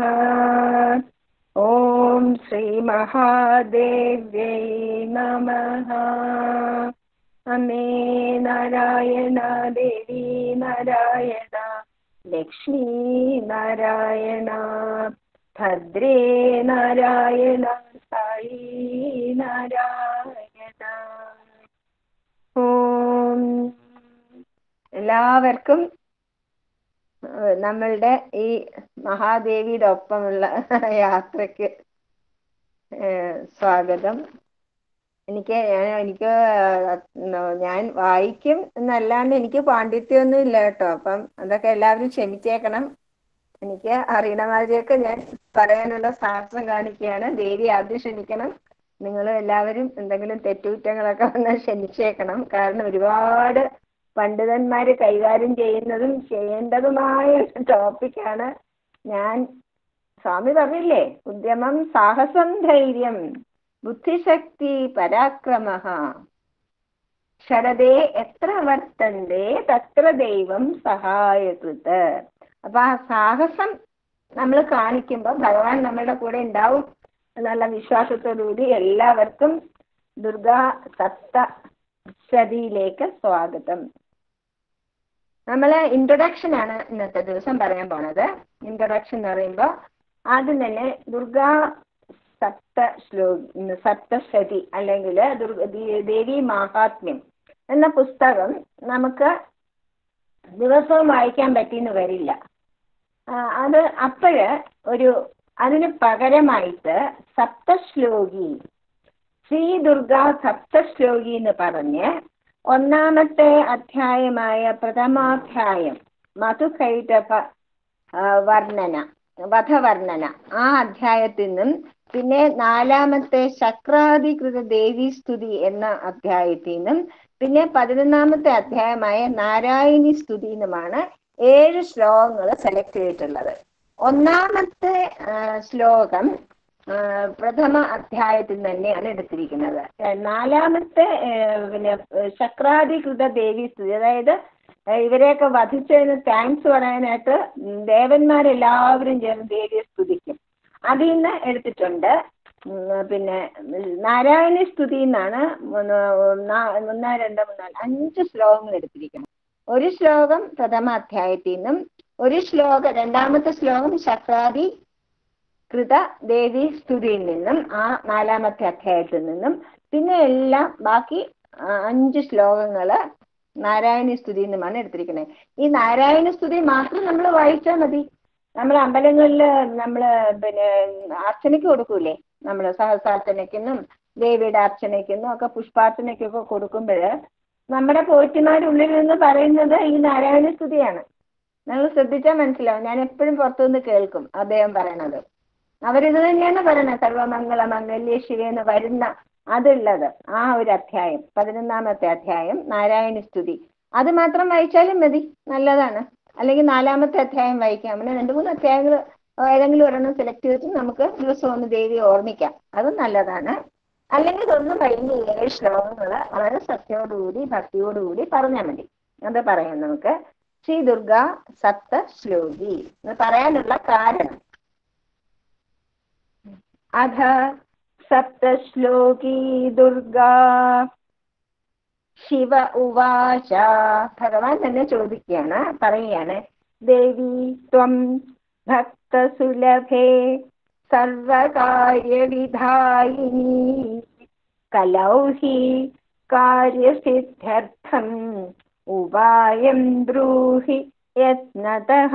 ഓം ശ്രീ മഹാദേവ്യൈ നമഃ. അമേ നാരായണ, ദേവി നാരായണ, ലക്ഷ്മീ നാരായണ, ഭദ്രേ നാരായണ, സായി നാരായണ. ഓം. എല്ലാവർക്കും നമ്മളുടെ ഈ മഹാദേവിയുടെ ഒപ്പമുള്ള യാത്രക്ക് സ്വാഗതം. ഞാൻ വായിക്കും എന്നല്ലാണ്ട് എനിക്ക് പാണ്ഡിത്യമൊന്നും ഇല്ല കേട്ടോ. അപ്പം അതൊക്കെ എല്ലാവരും ക്ഷമിച്ചേക്കണം. എനിക്ക് അറിയണ മാതിരിയൊക്കെ ഞാൻ പറയാനുള്ള സാഹസം കാണിക്കുകയാണ്. ദേവി ആദ്യം ക്ഷമിക്കണം. നിങ്ങൾ എല്ലാവരും എന്തെങ്കിലും തെറ്റുകുറ്റങ്ങളൊക്കെ വന്നാൽ ക്ഷമിച്ചേക്കണം. കാരണം ഒരുപാട് പണ്ഡിതന്മാര് കൈകാര്യം ചെയ്യുന്നതും ചെയ്യേണ്ടതുമായ ടോപ്പിക്കാണ്. ഞാൻ സ്വാമി പറഞ്ഞില്ലേ, ഉദ്യമം സാഹസം ധൈര്യം ബുദ്ധിശക്തി പരാക്രമഃ ശരദേ എത്ര വർത്തന്തേ തത്ര ദൈവം സഹായകൃത്. അപ്പൊ ആ സാഹസം നമ്മൾ കാണിക്കുമ്പോൾ ഭഗവാൻ നമ്മുടെ കൂടെ ഉണ്ടാവും എന്നുള്ള വിശ്വാസത്തോടുകൂടി എല്ലാവർക്കും ദുർഗാ സപ്തശതിയിലേക്ക് സ്വാഗതം. നമ്മള് ഇൻട്രൊഡക്ഷൻ ആണ് ഇന്നത്തെ ദിവസം പറയാൻ പോണത്. ഇൻട്രൊഡക്ഷൻ എന്ന് പറയുമ്പോൾ ആദ്യം തന്നെ ദുർഗാ സപ്തശതി അല്ലെങ്കിൽ ദേവി മാഹാത്മ്യം എന്ന പുസ്തകം നമുക്ക് ദിവസവും വായിക്കാൻ പറ്റിയെന്ന് വരില്ല. അത് അപ്പോഴ് അതിന് പകരമായിട്ട് സപ്തശ്ലോകി, ശ്രീ ദുർഗാ സപ്തശ്ലോകി എന്ന് പറഞ്ഞ് ഒന്നാമത്തെ അധ്യായമായ പ്രഥമാധ്യായം മധുകൈടഭ വധവർണ്ണന ആ അധ്യായത്തിൽ നിന്നും, പിന്നെ നാലാമത്തെ ശക്രാധികൃത ദേവി സ്തുതി എന്ന അധ്യായത്തിൽ നിന്നും, പിന്നെ 11ാമത്തെ അധ്യായമായ നാരായണി സ്തുതി എന്നുമാണ് 7 ശ്ലോകങ്ങൾ സെലക്ട് ചെയ്തിട്ടുള്ളത്. ഒന്നാമത്തെ ശ്ലോകം പ്രഥമ അധ്യായത്തിൽ തന്നെയാണ് എടുത്തിരിക്കുന്നത്. നാലാമത്തെ ശക്രാധികൃത ദേവി സ്തുതി, അതായത് ഇവരെയൊക്കെ വധിച്ചതിന് താങ്ക്സ് പറയാനായിട്ട് ദേവന്മാരെല്ലാവരും ചേർന്ന് ദേവിയെ സ്തുതിക്കും. അതിൽ നിന്ന് എടുത്തിട്ടുണ്ട്. പിന്നെ നാരായണി സ്തുതി എന്നാണ് 1, 2, 3, 4, 5 ശ്ലോകങ്ങൾ എടുത്തിരിക്കുന്നത്. ഒരു ശ്ലോകം പ്രഥമ അധ്യായത്തിൽ നിന്നും, ഒരു ശ്ലോകം രണ്ടാമത്തെ ശ്ലോകം ശക്രാദി കൃത ദേവി സ്തുതിയിൽ നിന്നും, ആ 4ാമത്തെ അധ്യായത്തിൽ നിന്നും, പിന്നെ എല്ലാം ബാക്കി 5 ശ്ലോകങ്ങള് നാരായണി സ്തുതി നിന്നുമാണ് എടുത്തിരിക്കുന്നത്. ഈ നാരായണ സ്തുതി മാത്രം നമ്മൾ വായിച്ചാൽ മതി. നമ്മൾ അമ്പലങ്ങളിൽ പിന്നെ അർച്ചനയ്ക്ക് കൊടുക്കൂലേ, നമ്മൾ സഹസ്രാർച്ചനയ്ക്കെന്നും ദേവിയുടെ അർച്ചനയ്ക്കെന്നും ഒക്കെ പുഷ്പാർച്ചനയ്ക്കൊക്കെ കൊടുക്കുമ്പോൾ നമ്മുടെ പോറ്റിമാരുള്ളിൽ നിന്ന് പറയുന്നത് ഈ നാരായണ സ്തുതിയാണ്. നിങ്ങൾ ശ്രദ്ധിച്ചാൽ മനസ്സിലാവും. ഞാൻ എപ്പോഴും പുറത്തുനിന്ന് കേൾക്കും അദ്ദേഹം പറയണത്. അവരിത് തന്നെയാണ് പറയുന്നത്, സർവമംഗള മംഗല്യ ശിവേന്ന് വരുന്ന അതുള്ളത്. ആ ഒരു അധ്യായം 11ാമത്തെ അധ്യായം നാരായണ സ്തുതി, അത് മാത്രം വായിച്ചാലും മതി, നല്ലതാണ്. അല്ലെങ്കിൽ 4ാമത്തെ അധ്യായം വായിക്കാം. അങ്ങനെ 2-3 അധ്യായങ്ങൾ ഏതെങ്കിലും ഒരെണ്ണം സെലക്ട് ചെയ്തിട്ട് നമുക്ക് ദിവസം ഒന്ന് ദേവിയെ ഓർമ്മിക്കാം, അതും നല്ലതാണ്. അല്ലെങ്കിൽ ഇതൊന്നും കഴിഞ്ഞ് 7 ശ്ലോകങ്ങൾ വളരെ സത്യയോടുകൂടി ഭക്തിയോടുകൂടി പറഞ്ഞാൽ മതി. അത് പറയാം നമുക്ക്. ശ്രീ ദുർഗാ സപ്തശ്ലോകി എന്ന് പറയാനുള്ള കാരണം, അധ സപ്തശ്ലോകി ദുർഗാ ശിവ ഉവാച. ഭഗവാൻ തന്നെ ചോദിക്കുകയാണ്, പറയുകയാണ്, ദേവി ത്വം ഭക്തസുലഭേ സർവകാര്യവിധായിനി കലൗഹി കാര്യസിദ്ധ്യർത്ഥം ഉപായം ബ്രൂഹി യത്നതഃ.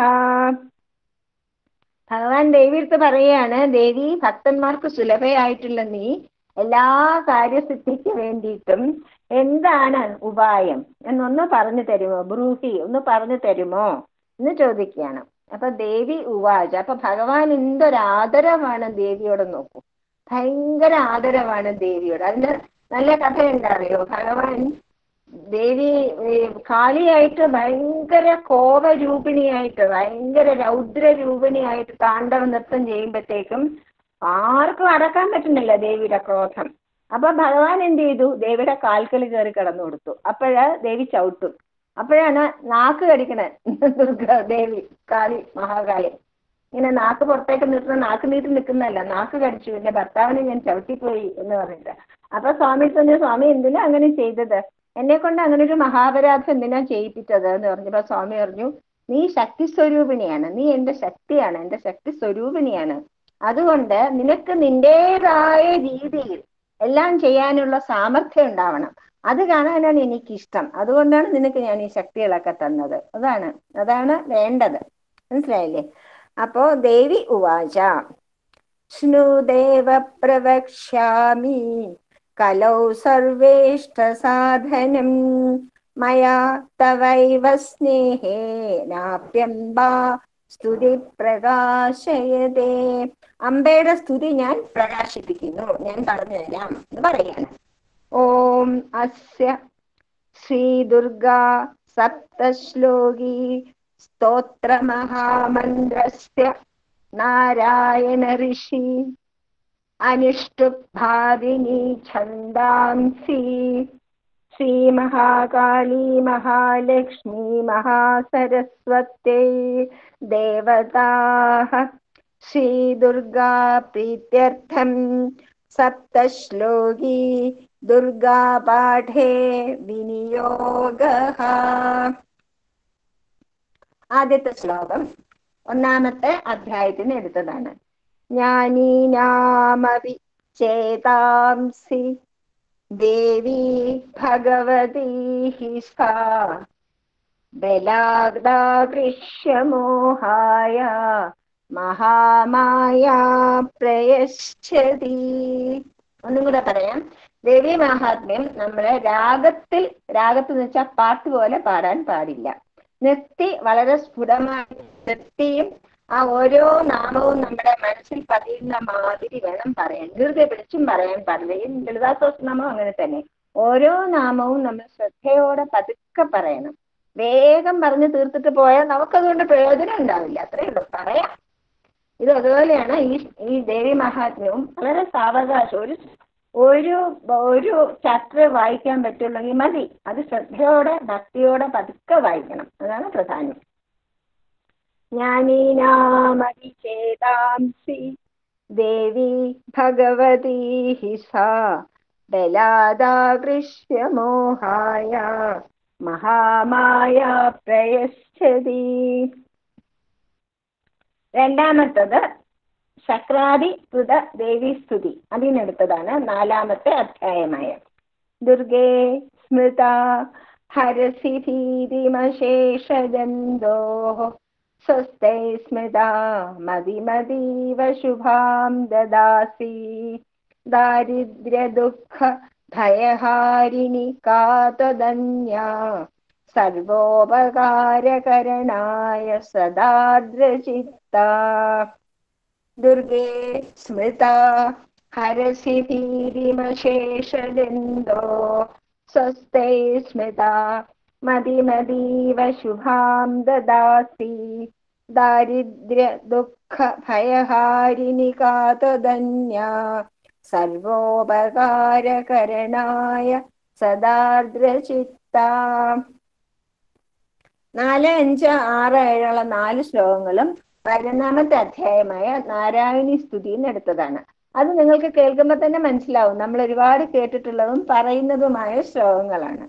ഭഗവാൻ ദേവിയെടുത്ത് പറയുകയാണ്, ദേവി ഭക്തന്മാർക്ക് സുലഭയായിട്ടുള്ള നീ എല്ലാ കാര്യസിദ്ധിക്ക് വേണ്ടിയിട്ടും എന്താണ് ഉപായം എന്നൊന്ന് പറഞ്ഞു തരുമോ, ബ്രൂഹി ഒന്ന് പറഞ്ഞു തരുമോ എന്ന് ചോദിക്കുകയാണ്. അപ്പൊ ദേവി ഉവാച. അപ്പൊ ഭഗവാൻ എന്തൊരാദരവാണ് ദേവിയോട് നോക്കൂ, ഭയങ്കര ആദരവാണ് ദേവിയോട്. അതിന് നല്ല കഥ എന്താറിയോ, ഭഗവാൻ ദേവി കാളിയായിട്ട് ഭയങ്കര കോപരൂപിണിയായിട്ട് ഭയങ്കര രൗദ്രരൂപിണിയായിട്ട് താണ്ഡവ നൃത്തം ചെയ്യുമ്പോഴത്തേക്കും ആർക്കും അടക്കാൻ പറ്റുന്നില്ല ദേവിയുടെ ക്രോധം. അപ്പൊ ഭഗവാൻ എന്ത് ചെയ്തു, ദേവിയുടെ കാൽക്കൽ കയറി കിടന്നു കൊടുത്തു. ദേവി ചവിട്ടും. അപ്പോഴാണ് നാക്ക് കടിക്കണേ ദേവി കാളി മഹാകാളി. ഇങ്ങനെ നാക്ക് പുറത്തേക്ക് നിൽക്കുന്ന, നാക്ക് നീട്ടി നിൽക്കുന്നതല്ല, നാക്ക് കടിച്ചു, എന്റെ ഭർത്താവിനെ ഞാൻ ചവിട്ടിപ്പോയി എന്ന് പറഞ്ഞിട്ട്. അപ്പൊ സ്വാമി പറഞ്ഞു, സ്വാമി എന്തിനാ അങ്ങനെ ചെയ്തത്, എന്നെ കൊണ്ട് അങ്ങനെ ഒരു മഹാപരാധം എന്തിനാ ചെയ്യിപ്പിച്ചത് എന്ന് പറഞ്ഞപ്പോ സ്വാമി പറഞ്ഞു, നീ ശക്തി സ്വരൂപിണിയാണ്, നീ എന്റെ ശക്തിയാണ്, എന്റെ ശക്തി സ്വരൂപിണിയാണ്. അതുകൊണ്ട് നിനക്ക് നിന്റേതായ രീതിയിൽ എല്ലാം ചെയ്യാനുള്ള സാമർഥ്യം ഉണ്ടാവണം. അത് കാണാനാണ് എനിക്കിഷ്ടം. അതുകൊണ്ടാണ് നിനക്ക് ഞാൻ ഈ ശക്തികളൊക്കെ തന്നത്. അതാണ് വേണ്ടത്. മനസ്സിലായില്ലേ? അപ്പോ ദേവി ഉവാച ശ്നുദേവ പ്രവക്ഷ്യാമി കലൗ സർവേഷ്ട സാധനം മയാ തവൈവ സ്നേഹേ നാപ്യംബാ സ്തുതി പ്രകാശയതേ. അംബയുടെ സ്തുതി ഞാൻ പ്രകാശിപ്പിക്കുന്നു, ഞാൻ പറഞ്ഞു തരാം എന്ന് പറയാണ്. ഓം അസ്യ ശ്രീ ദുർഗാ സപ്തശ്ലോകി സ്തോത്ര മഹാമന്ത്രസ്യ നാരായണ ഋഷി അനുഷ്ടുപ്ഭാവിനി ഛന്ദാംസി ശ്രീ മഹാകാളി മഹാലക്ഷ്മി മഹാസരസ്വത്യൈ ദേവതാഃ ശ്രീ ദുർഗാ പ്രീത്യർത്ഥം സപ്തശ്ലോകി ദുർഗാ പാഠേ വിനിയോഗഃ. ആദ്യത്തെ ശ്ലോകം ഒന്നാമത്തെ അധ്യായത്തിന് എടുത്തതാണ്. ജ്ഞാനീനാമപി ചേതാംസി ദേവി ഭഗവതി സാ ബലാദാകൃഷ്യമോഹായ മഹാമായ പ്രയശ്ചതി. ഒന്നും കൂടെ പറയാം. ദേവി മഹാത്മ്യം നമ്മളെ രാഗത്തിൽ എന്ന് വെച്ചാൽ പാട്ട് പോലെ പാടാൻ പാടില്ല. നിർത്തി വളരെ സ്ഫുടമായി നിർത്തിയും ആ ഓരോ നാമവും നമ്മുടെ മനസ്സിൽ പതിയുന്ന മാതിരി വേണം പറയാൻ. ദീർഘ പിടിച്ചും പറയാൻ പാടില്ല. ഈ ലളിതാ സഹസ്രനാമം അങ്ങനെ തന്നെ. ഓരോ നാമവും നമ്മൾ ശ്രദ്ധയോടെ പതുക്കെ പറയണം. വേഗം പറഞ്ഞു തീർത്തിട്ട് പോയാൽ നമുക്കതുകൊണ്ട് പ്രയോജനം ഉണ്ടാവില്ല. അത്രയേ ഉള്ളൂ, പറയാം. ഇത് അതുപോലെയാണ് ഈ ദേവി മഹാത്മ്യവും. വളരെ സാവകാശം ഒരു ചാപ്റ്റർ വായിക്കാൻ പറ്റുള്ളെങ്കിൽ മതി. അത് ശ്രദ്ധയോടെ ഭക്തിയോടെ പതുക്കെ വായിക്കണം. അതാണ് പ്രധാനം. ജ്ഞാനീനാമപി ചേതാംസി ദേവി ഭഗവതി സാ ബലാദാകൃഷ്യമോഹായ മഹാമായ പ്രയശ്ചതി. രണ്ടാമത്തത് ശക്രാദി കൃത ദേവി സ്തുതി. അതിനെടുത്തതാണ് നാലാമത്തെ അധ്യായമായ. ദുർഗേ സ്മൃത ഹരസി ഭീതിമശേഷജന്തോ സ്വസ്തൈ സ്മൃത മതിമതീവ ശുഭാം ദദാസി ദാരിദ്ര്യ ദുഃഖ ഭയഹാരിണി കാതദന്യാ സർവോപകാരകരണായ സദാർദ്രചിത്താ. ദുർഗേ സ്മൃത ഹരസി ഭീതിമശേഷജന്തോ സ്വസ്തൈ സ്മൃത മതിമതീവ ശുഭാം ദദാസി ദാരിദ്ര്യ ദുഃഖ ഭയഹാരിണി കാതദന്യാ സർവോപകാരകരണായ സദാർദ്രചിത്താ. 4, 5, 6, 7 4 ശ്ലോകങ്ങളും 11ാമത്തെ അധ്യായമായ നാരായണി സ്തുതിന്ന് എടുത്തതാണ്. അത് നിങ്ങൾക്ക് കേൾക്കുമ്പോൾ തന്നെ മനസ്സിലാവും, നമ്മൾ ഒരുപാട് കേട്ടിട്ടുള്ളതും പറയുന്നതുമായ ശ്ലോകങ്ങളാണ്.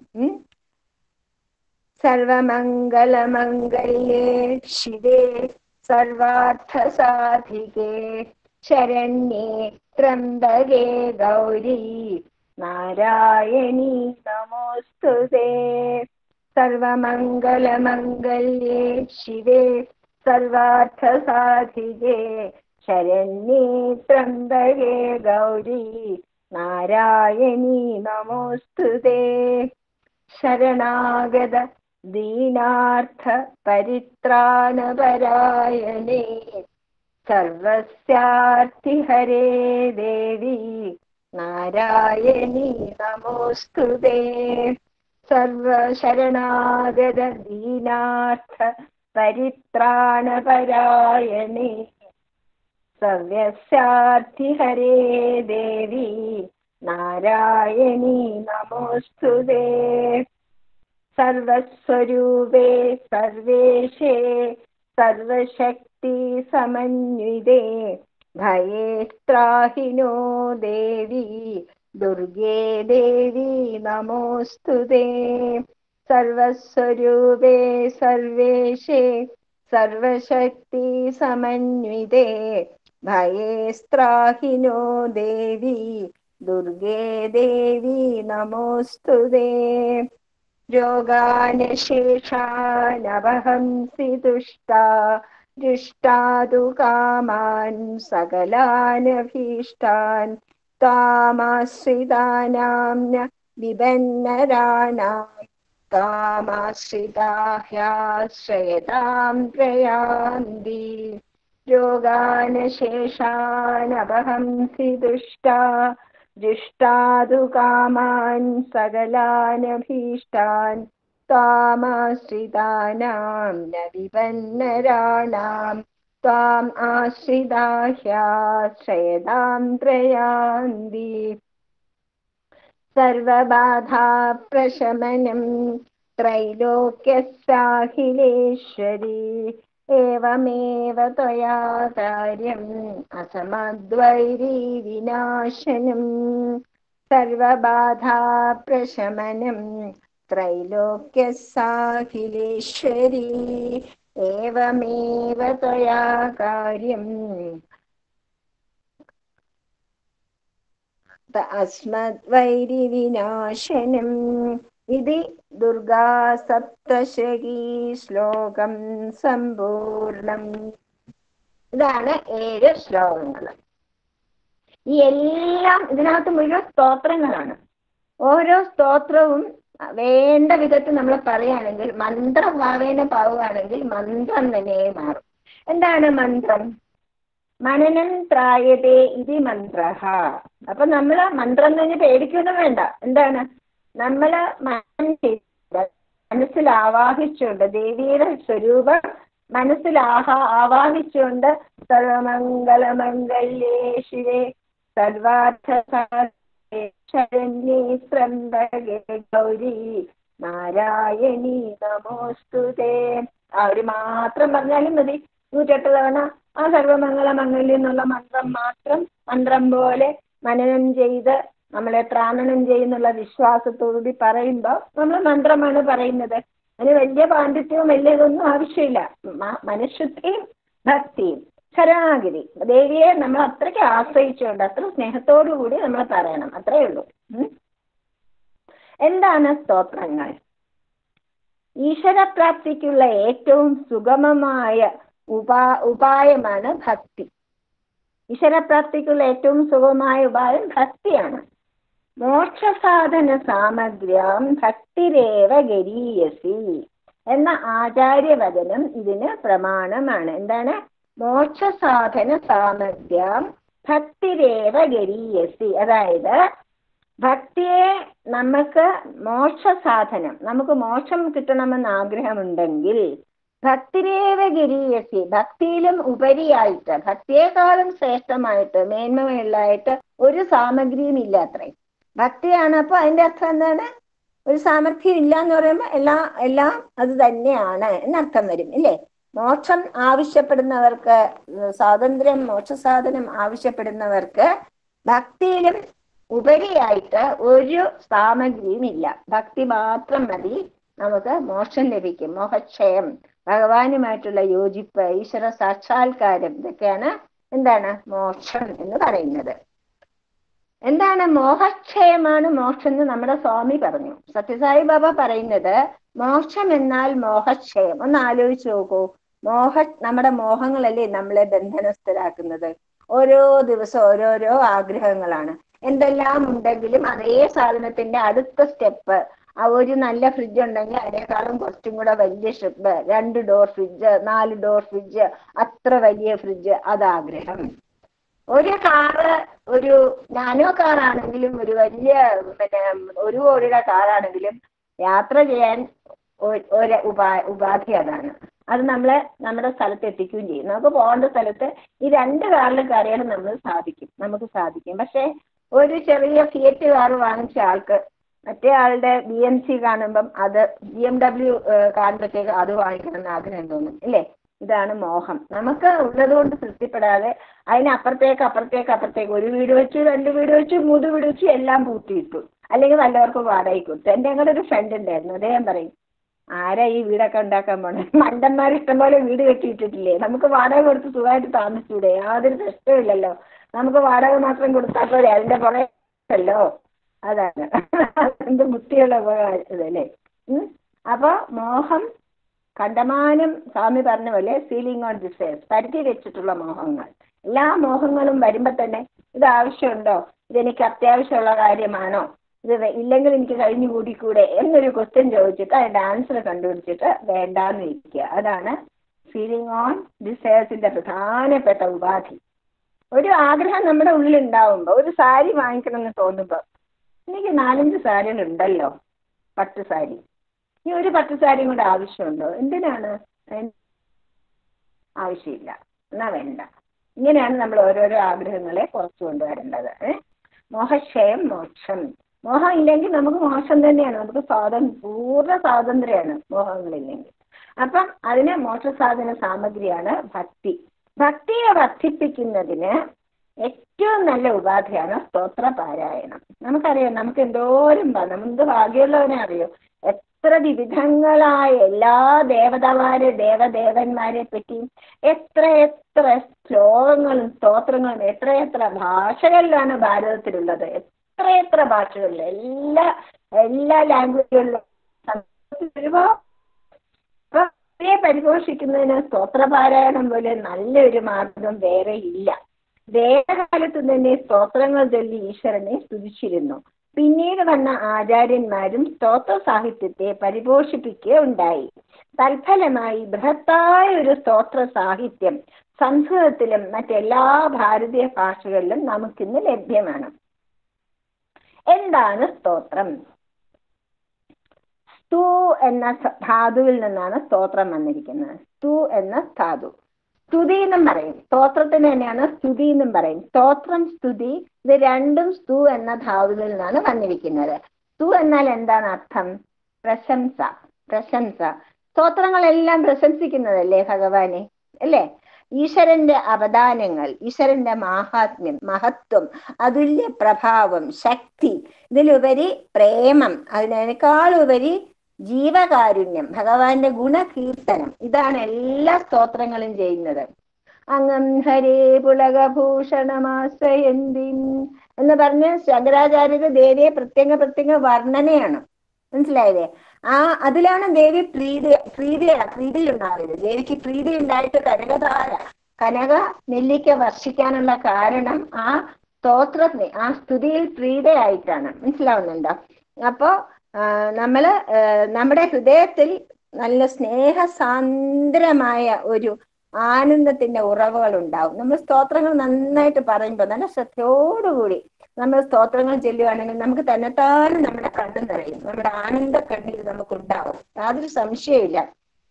സർവമംഗളമംഗല്യേ ശിവേ സർവാർത്ഥസാധികേ ശരണ്യേ ത്രംബകേ ഗൗരി നാരായണീ നമോസ്തുതേ. സർവമംഗളമംഗല്യേ ശിവേ സർവാർത്ഥസാധികേ ശരണ്യേ ത്രംബകേ ഗൗരി നാരായണീ നമോസ്തുതേ. ശരണാഗത ദീനാർത്ഥ പരിത്രാണപരായണേ സർവസ്യാർത്ഥി ഹരേ ദേവി നാരായണീ നമോസ്തുതേ. സർവശരണാഗത ദീനാർത്ഥ പരിത്രാണപരായണേ സർവസ്യാർത്ഥി ഹരേ ദേവി നാരായണീ നമോസ്തുതേ. സർവസ്വരൂപേ സർവേശേ സർവശക്തിമയാനിധേ സർവശക്തി സമന്വിതേ ഭയേ ത്രാഹിനോ ദേവി ദുർഗേ ദേവി നമോസ്തുതേ. സർവസ്വരൂപേ സർവേശേ സർവശക്തി സമന്വിതേ ഭയേസ്ത്രാഹിനോ ദേവി ദുർഗേ ദേവി നമോസ്തുതേ. രോഗാനശേഷാനവഹംസി തുഷ്ടാ ദൃഷ്ടാതു കാമാൻ സകലാനഭീഷ്ടാൻ താമാശ്രിതാനാം ന വിപന്നരാണാം താമാശ്രിതാഹ്യാശ്രയതാം പ്രയാന്തി. രോഗാനശേഷാനവഹംസി തുഷ്ടാ ദൃഷ്ടാതു കാമാൻ സകലാനഭീഷ്ടാൻ താമാശ്രിതാനാം ന വിപന്നരാണാം ത്വാം ആശ്രിതാഹ്യാശ്രയതാം ത്രയാന്തി. സർവബാധാപ്രശമനം ത്രൈലോക്യസ്യാഖിലേശ്വരി ഏവമേവ ത്വയാ കാര്യം അസമദ്വൈരീ വിനാശനം. സർവബാധാപ്രശമനം ത്രൈലോക്യസ്യാഖിലേശ്വരി ഏവമേവ ത്വയാ കാര്യം അസ്മദ്വൈരി വിനാശനം. ഇതി ദുർഗാ സപ്തശതീ ശ്ലോകം സമ്പൂർണം. ഇതാണ് 7 ശ്ലോകങ്ങൾ. ഈ എല്ലാം ഇതിനകത്ത് മുഴുവൻ സ്തോത്രങ്ങളാണ്. ഓരോ സ്തോത്രവും വേണ്ട വിധത്തിൽ നമ്മൾ പറയുകയാണെങ്കിൽ, മന്ത്രം ഭാവേന പാവുകയാണെങ്കിൽ മന്ത്രം തന്നെ മാറും. എന്താണ് മന്ത്രം? മനനം ത്രായതേ ഇതി മന്ത്ര. അപ്പൊ നമ്മള് മന്ത്രം തന്നെ പേടിക്കൊന്നും വേണ്ട. എന്താണ്? നമ്മള് മനനം ചെയ്ത് മനസ്സിൽ ആവാഹിച്ചുകൊണ്ട് ദേവിയുടെ സ്വരൂപം മനസ്സിൽ ആവാഹിച്ചുകൊണ്ട് സർവമംഗളമംഗല്യേ ശിവേ സർവാർത്ഥസാധകേ ശരണ്യേ ത്രംബകേ ഗൗരി നാരായണീ നമോസ്തുതേ. ആ ഒരു മാത്രം പറഞ്ഞാലും മതി. 108 തവണ ആ സർവമംഗളമംഗല്യം എന്നുള്ള മന്ത്രം മാത്രം മന്ത്രം പോലെ മനനം ചെയ്ത് നമ്മളെ പ്രാണനം ചെയ്യുന്നുള്ള വിശ്വാസത്തോടുകൂടി പറയുമ്പോൾ നമ്മൾ മന്ത്രമാണ് പറയുന്നത്. അതിന് വലിയ പാണ്ഡിത്യവും വലിയ ഇതൊന്നും ആവശ്യമില്ല. മനഃശുദ്ധിയും ഭക്തിയും ശരണാഗതി ദേവിയെ നമ്മൾ അത്രയ്ക്ക് ആശ്രയിച്ചുകൊണ്ട് അത്ര സ്നേഹത്തോടു കൂടി നമ്മൾ പറയണം. അത്രയേ ഉള്ളൂ. എന്താണ് സ്തോത്രങ്ങൾ? ഈശ്വരപ്രാപ്തിക്കുള്ള ഏറ്റവും സുഗമമായ ഉപായമാണ് ഭക്തി. ഈശ്വരപ്രാപ്തിക്കുള്ള ഏറ്റവും സുഗമമായ ഉപായം ഭക്തിയാണ്. മോക്ഷസാധന സാമഗ്ര്യം ഭക്തിരേവ ഗരീയസി എന്ന ആചാര്യവചനം ഇതിന് പ്രമാണമാണ്. എന്താണ്? മോക്ഷസാധന സാമഗ്ര്യം ഭക്തിരേവ ഗരീയസി. അതായത് ഭക്തിയെ നമുക്ക് മോക്ഷസാധനം, നമുക്ക് മോക്ഷം കിട്ടണമെന്ന് ആഗ്രഹമുണ്ടെങ്കിൽ ഭക്തിരേവ ഗരീയസി, ഭക്തിയിലും ഉപരിയായിട്ട്, ഭക്തിയെക്കാളും ശ്രേഷ്ഠമായിട്ട് മേന്മയുള്ളതായിട്ട് ഒരു സാമഗ്രിയും ഇല്ല അത്രയും. ഭക്തിയാണ്. അപ്പൊ അതിന്റെ അർത്ഥം എന്താണ്? ഒരു സാമർഥ്യം ഇല്ല എന്ന് പറയുമ്പോൾ എല്ലാം അത് തന്നെയാണ് എന്നർത്ഥം വരും, ഇല്ലേ? മോക്ഷം ആവശ്യപ്പെടുന്നവർക്ക്, സ്വാതന്ത്ര്യം, മോക്ഷസാധനം ആവശ്യപ്പെടുന്നവർക്ക് ഭക്തിയിലും ഉപരിയായിട്ട് ഒരു സാമഗ്രിയും ഇല്ല. ഭക്തി മാത്രം മതി, നമുക്ക് മോക്ഷം ലഭിക്കും. മോഹക്ഷയം, ഭഗവാനുമായിട്ടുള്ള യോജിപ്പ്, ഈശ്വര സാക്ഷാത്കാരം, ഇതൊക്കെയാണ് എന്താണ് മോക്ഷം എന്ന് പറയുന്നത്. എന്താണ് മോഹക്ഷയമാണ് മോക്ഷം എന്ന് നമ്മുടെ സ്വാമി പറഞ്ഞു. സത്യസായി ബാബ പറയുന്നത് മോക്ഷം എന്നാൽ മോഹക്ഷയം. ഒന്ന് ആലോചിച്ച് നോക്കൂ. നമ്മുടെ മോഹങ്ങളല്ലേ നമ്മളെ ബന്ധനസ്ഥരാക്കുന്നത്. ഓരോ ദിവസം ഓരോരോ ആഗ്രഹങ്ങളാണ്. എന്തെല്ലാം ഉണ്ടെങ്കിലും അതേ സാധനത്തിന്റെ അടുത്ത സ്റ്റെപ്പ്, ഒരു നല്ല ഫ്രിഡ്ജ് ഉണ്ടെങ്കിൽ അതിനേക്കാളും കുറച്ചും കൂടെ വലിയ step, 2 door fridge, 4 door fridge, അത്ര വലിയ ഫ്രിഡ്ജ്, അതാഗ്രഹം. ഒരു കാറ്, ഒരു നാനോ കാറാണെങ്കിലും, ഒരു വലിയ 1 കോടിയുടെ കാറാണെങ്കിലും യാത്ര ചെയ്യാൻ ഒരു ഉപാധി അതാണ്. അത് നമ്മളെ നമ്മുടെ സ്ഥലത്ത് എത്തിക്കുകയും ചെയ്യും. നമുക്ക് പോകേണ്ട സ്ഥലത്ത് ഈ 2 കാറിലും കയറിയാൽ നമുക്ക് സാധിക്കും. പക്ഷെ ഒരു ചെറിയ ഫിയറ്റ് കാർ വാങ്ങിച്ച ആൾക്ക് മറ്റേ ആളുടെ BMC കാണുമ്പം, അത് BMW കാണുമ്പോഴത്തേക്ക് അത് വാങ്ങിക്കണം എന്ന് ആഗ്രഹം തോന്നും, ഇല്ലേ? ഇതാണ് മോഹം. നമുക്ക് ഉള്ളത് കൊണ്ട് തൃപ്തിപ്പെടാതെ അപ്പുറത്തേക്ക് ഒരു വീട് വെച്ചു, 2 വീട് വെച്ചു, 3 വീട് വെച്ചു, എല്ലാം പൂട്ടിയിട്ടു, അല്ലെങ്കിൽ വല്ലവർക്കും വാടകയ്ക്ക് കൊടുത്തു. എൻ്റെ ഞങ്ങളുടെ ഒരു ഫ്രണ്ട് ഉണ്ടായിരുന്നു, അദ്ദേഹം പറയും, ആരാ ഈ വീടൊക്കെ ഉണ്ടാക്കാൻ പോണേ, മണ്ടന്മാർ ഇഷ്ടംപോലെ വീട് കെട്ടിയിട്ടിട്ടില്ലേ, നമുക്ക് വാടക കൊടുത്ത് സുഖമായിട്ട് താമസിച്ചൂടെ, യാതൊരു പ്രശ്നമില്ലല്ലോ, നമുക്ക് വാടക മാത്രം കൊടുത്താൽ പോലെ, അതിന്റെ പുറകെല്ലോ. അതാണ് എന്ത് ബുദ്ധിയുള്ള ഇതല്ലേ. അപ്പൊ മോഹം കണ്ടമാനം, സ്വാമി പറഞ്ഞ പോലെ സീലിംഗ് ഓൺ ഡിസൈർസ്, പരിധി വെച്ചിട്ടുള്ള മോഹങ്ങൾ. എല്ലാ മോഹങ്ങളും വരുമ്പോ തന്നെ ഇത് ആവശ്യമുണ്ടോ, ഇതെനിക്ക് അത്യാവശ്യമുള്ള കാര്യമാണോ, ഇത് ഇല്ലെങ്കിൽ എനിക്ക് കഴിഞ്ഞു കൂടിക്കൂടെ എന്നൊരു ക്വസ്റ്റ്യൻ ചോദിച്ചിട്ട് അതിന്റെ ആൻസർ കണ്ടുപിടിച്ചിട്ട് വേണ്ടാന്ന് ഇരിക്കുക. അതാണ് ഫീലിംഗ് ഓൺ ഡിസയേഴ്സിന്റെ പ്രധാനപ്പെട്ട ഉപാധി. ഒരു ആഗ്രഹം നമ്മുടെ ഉള്ളിൽ ഉണ്ടാവുമ്പോ, ഒരു സാരി വാങ്ങിക്കണമെന്ന് തോന്നുമ്പോ, എനിക്ക് 4-5 സാരികൾ ഉണ്ടല്ലോ, പട്ട് സാരി, ഈ ഒരു പട്ട് സാരിയും കൂടെ ആവശ്യമുണ്ടോ, എന്തിനാണ്, ആവശ്യമില്ല, എന്നാ വേണ്ട. ഇങ്ങനെയാണ് നമ്മൾ ഓരോരോ ആഗ്രഹങ്ങളെ കുറച്ചു കൊണ്ടുവരേണ്ടത്. മോഹക്ഷയം മോക്ഷം. മോഹം ഇല്ലെങ്കിൽ നമുക്ക് മോക്ഷം തന്നെയാണ്, നമുക്ക് പൂർണ്ണ സ്വാതന്ത്ര്യമാണ് മോഹങ്ങളില്ലെങ്കിൽ. അപ്പം അതിന് മോക്ഷസാധന സാമഗ്രിയാണ് ഭക്തി. ഭക്തിയെ വർദ്ധിപ്പിക്കുന്നതിന് ഏറ്റവും നല്ല ഉപാധിയാണ് സ്തോത്ര പാരായണം. നമുക്കറിയാം, നമുക്ക് എന്തോരം നമുക്ക് ഭാഗ്യമുള്ളവനെ അറിയോ, എത്ര വിവിധങ്ങളായ എല്ലാ ദേവദേവന്മാരെ പറ്റിയും എത്ര ശ്ലോകങ്ങളും സ്തോത്രങ്ങളും എത്ര ഭാഷകളിലാണ് ഭാരതത്തിലുള്ളത്, എത്ര ഭാഷകളിൽ, എല്ലാ ലാംഗ്വേജുകളിലും ഒരുപാട്. പരിപോഷിക്കുന്നതിന് സ്തോത്രപാരായണം പോലെ നല്ലൊരു മാർഗം വേറെ ഇല്ല. വേദകാലത്ത് തന്നെ സ്തോത്രങ്ങൾ ചൊല്ലി ഈശ്വരനെ സ്തുതിച്ചിരുന്നു. പിന്നീട് വന്ന ആചാര്യന്മാരും സ്തോത്ര സാഹിത്യത്തെ പരിപോഷിപ്പിക്കുകയുണ്ടായി. തൽഫലമായി ബൃഹത്തായ ഒരു സ്തോത്ര സാഹിത്യം സംസ്കൃതത്തിലും മറ്റെല്ലാ ഭാരതീയ ഭാഷകളിലും നമുക്കിന്ന് ലഭ്യമാണ്. എന്താണ് സ്തോത്രം? സ്തു എന്ന ധാതുവിൽ നിന്നാണ് സ്തോത്രം വന്നിരിക്കുന്നത്. സ്തു എന്ന ധാതു സ്തുതി എന്നും പറയും, സ്തോത്രത്തിന് തന്നെയാണ് സ്തുതി എന്നും പറയും. സ്തോത്രം, സ്തുതി, ഇത് രണ്ടും സ്തു എന്ന ധാതുവിൽ നിന്നാണ് വന്നിരിക്കുന്നത്. സ്തു എന്നാൽ എന്താണ് അർത്ഥം? പ്രശംസ. സ്തോത്രങ്ങളെല്ലാം പ്രശംസിക്കുന്നതല്ലേ ഭഗവാനെ, അല്ലേ? ഈശ്വരന്റെ അവദാനങ്ങൾ, ഈശ്വരന്റെ മാഹാത്മ്യം, മഹത്വം, അതുല്യ പ്രഭാവം, ശക്തി, ഇതിലുപരി പ്രേമം, അതിനേക്കാളുപരി ജീവകാരുണ്യം, ഭഗവാന്റെ ഗുണകീർത്തനം, ഇതാണ് എല്ലാ സ്തോത്രങ്ങളും ചെയ്യുന്നത്. അങ്ങം ഹരേ പുളകഭൂഷണമാശ്രയന്തി എന്ന് പറഞ്ഞ് ശങ്കരാചാര്യർ ദേവിയെ പ്രത്യേക വർണ്ണനയാണ്, മനസ്സിലായില്ലേ? അതിലാണ് ദേവി പ്രീതി ഉണ്ടാവില്ല. ദേവിക്ക് പ്രീതി ഉണ്ടായിട്ട് കനക നെല്ലിക്ക വർഷിക്കാനുള്ള കാരണം ആ സ്തോത്രത്തെ, ആ സ്തുതിയിൽ പ്രീതയായിട്ടാണ്. മനസ്സിലാവുന്നുണ്ടോ? അപ്പോ നമ്മുടെ ഹൃദയത്തിൽ നല്ല സ്നേഹസാന്ദ്രമായ ഒരു ആനന്ദത്തിന്റെ ഉറവുകൾ ഉണ്ടാവും. നമ്മൾ സ്തോത്രങ്ങൾ നന്നായിട്ട് പറയുമ്പോൾ, നല്ല ശ്രദ്ധയോടുകൂടി നമ്മൾ സ്തോത്രങ്ങൾ ചൊല്ലുകയാണെങ്കിൽ നമുക്ക് തന്നെത്താനും നമ്മുടെ കണ്ണു നിറയും, നമ്മുടെ ആനന്ദ കണ്ണീർ നമുക്കുണ്ടാവും, യാതൊരു സംശയമില്ല.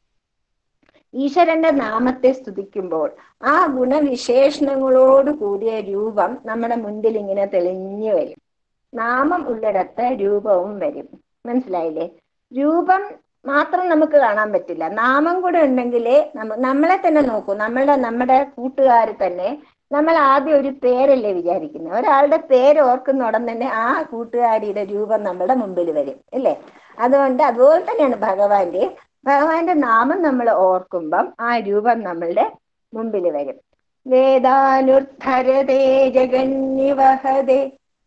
ഈശ്വരന്റെ നാമത്തെ സ്തുതിക്കുമ്പോൾ ആ ഗുണവിശേഷണങ്ങളോട് കൂടിയ രൂപം നമ്മുടെ മുൻപിൽ ഇങ്ങനെ തെളിഞ്ഞു വരും. നാമം ഉള്ളിടത്ത് രൂപവും വരും, മനസ്സിലായില്ലേ? രൂപം മാത്രം നമുക്ക് കാണാൻ പറ്റില്ല, നാമം കൂടെ ഉണ്ടെങ്കിലേ നമ്മളെ തന്നെ നോക്കൂ. നമ്മുടെ കൂട്ടുകാർ തന്നെ നമ്മൾ ആദ്യം ഒരു പേരല്ലേ വിചാരിക്കുന്നത്, ഒരാളുടെ പേര് ഓർക്കുന്ന ഉടൻ തന്നെ ആ കൂട്ടുകാരിയുടെ രൂപം നമ്മുടെ മുമ്പിൽ വരും, അല്ലേ? അതുപോലെ തന്നെയാണ് ഭഗവാന്റെ നാമം നമ്മൾ ഓർക്കുമ്പം ആ രൂപം നമ്മളുടെ മുമ്പിൽ വരും. വേദാനുദ്ധരതേ ജഗന്നിവഹതേ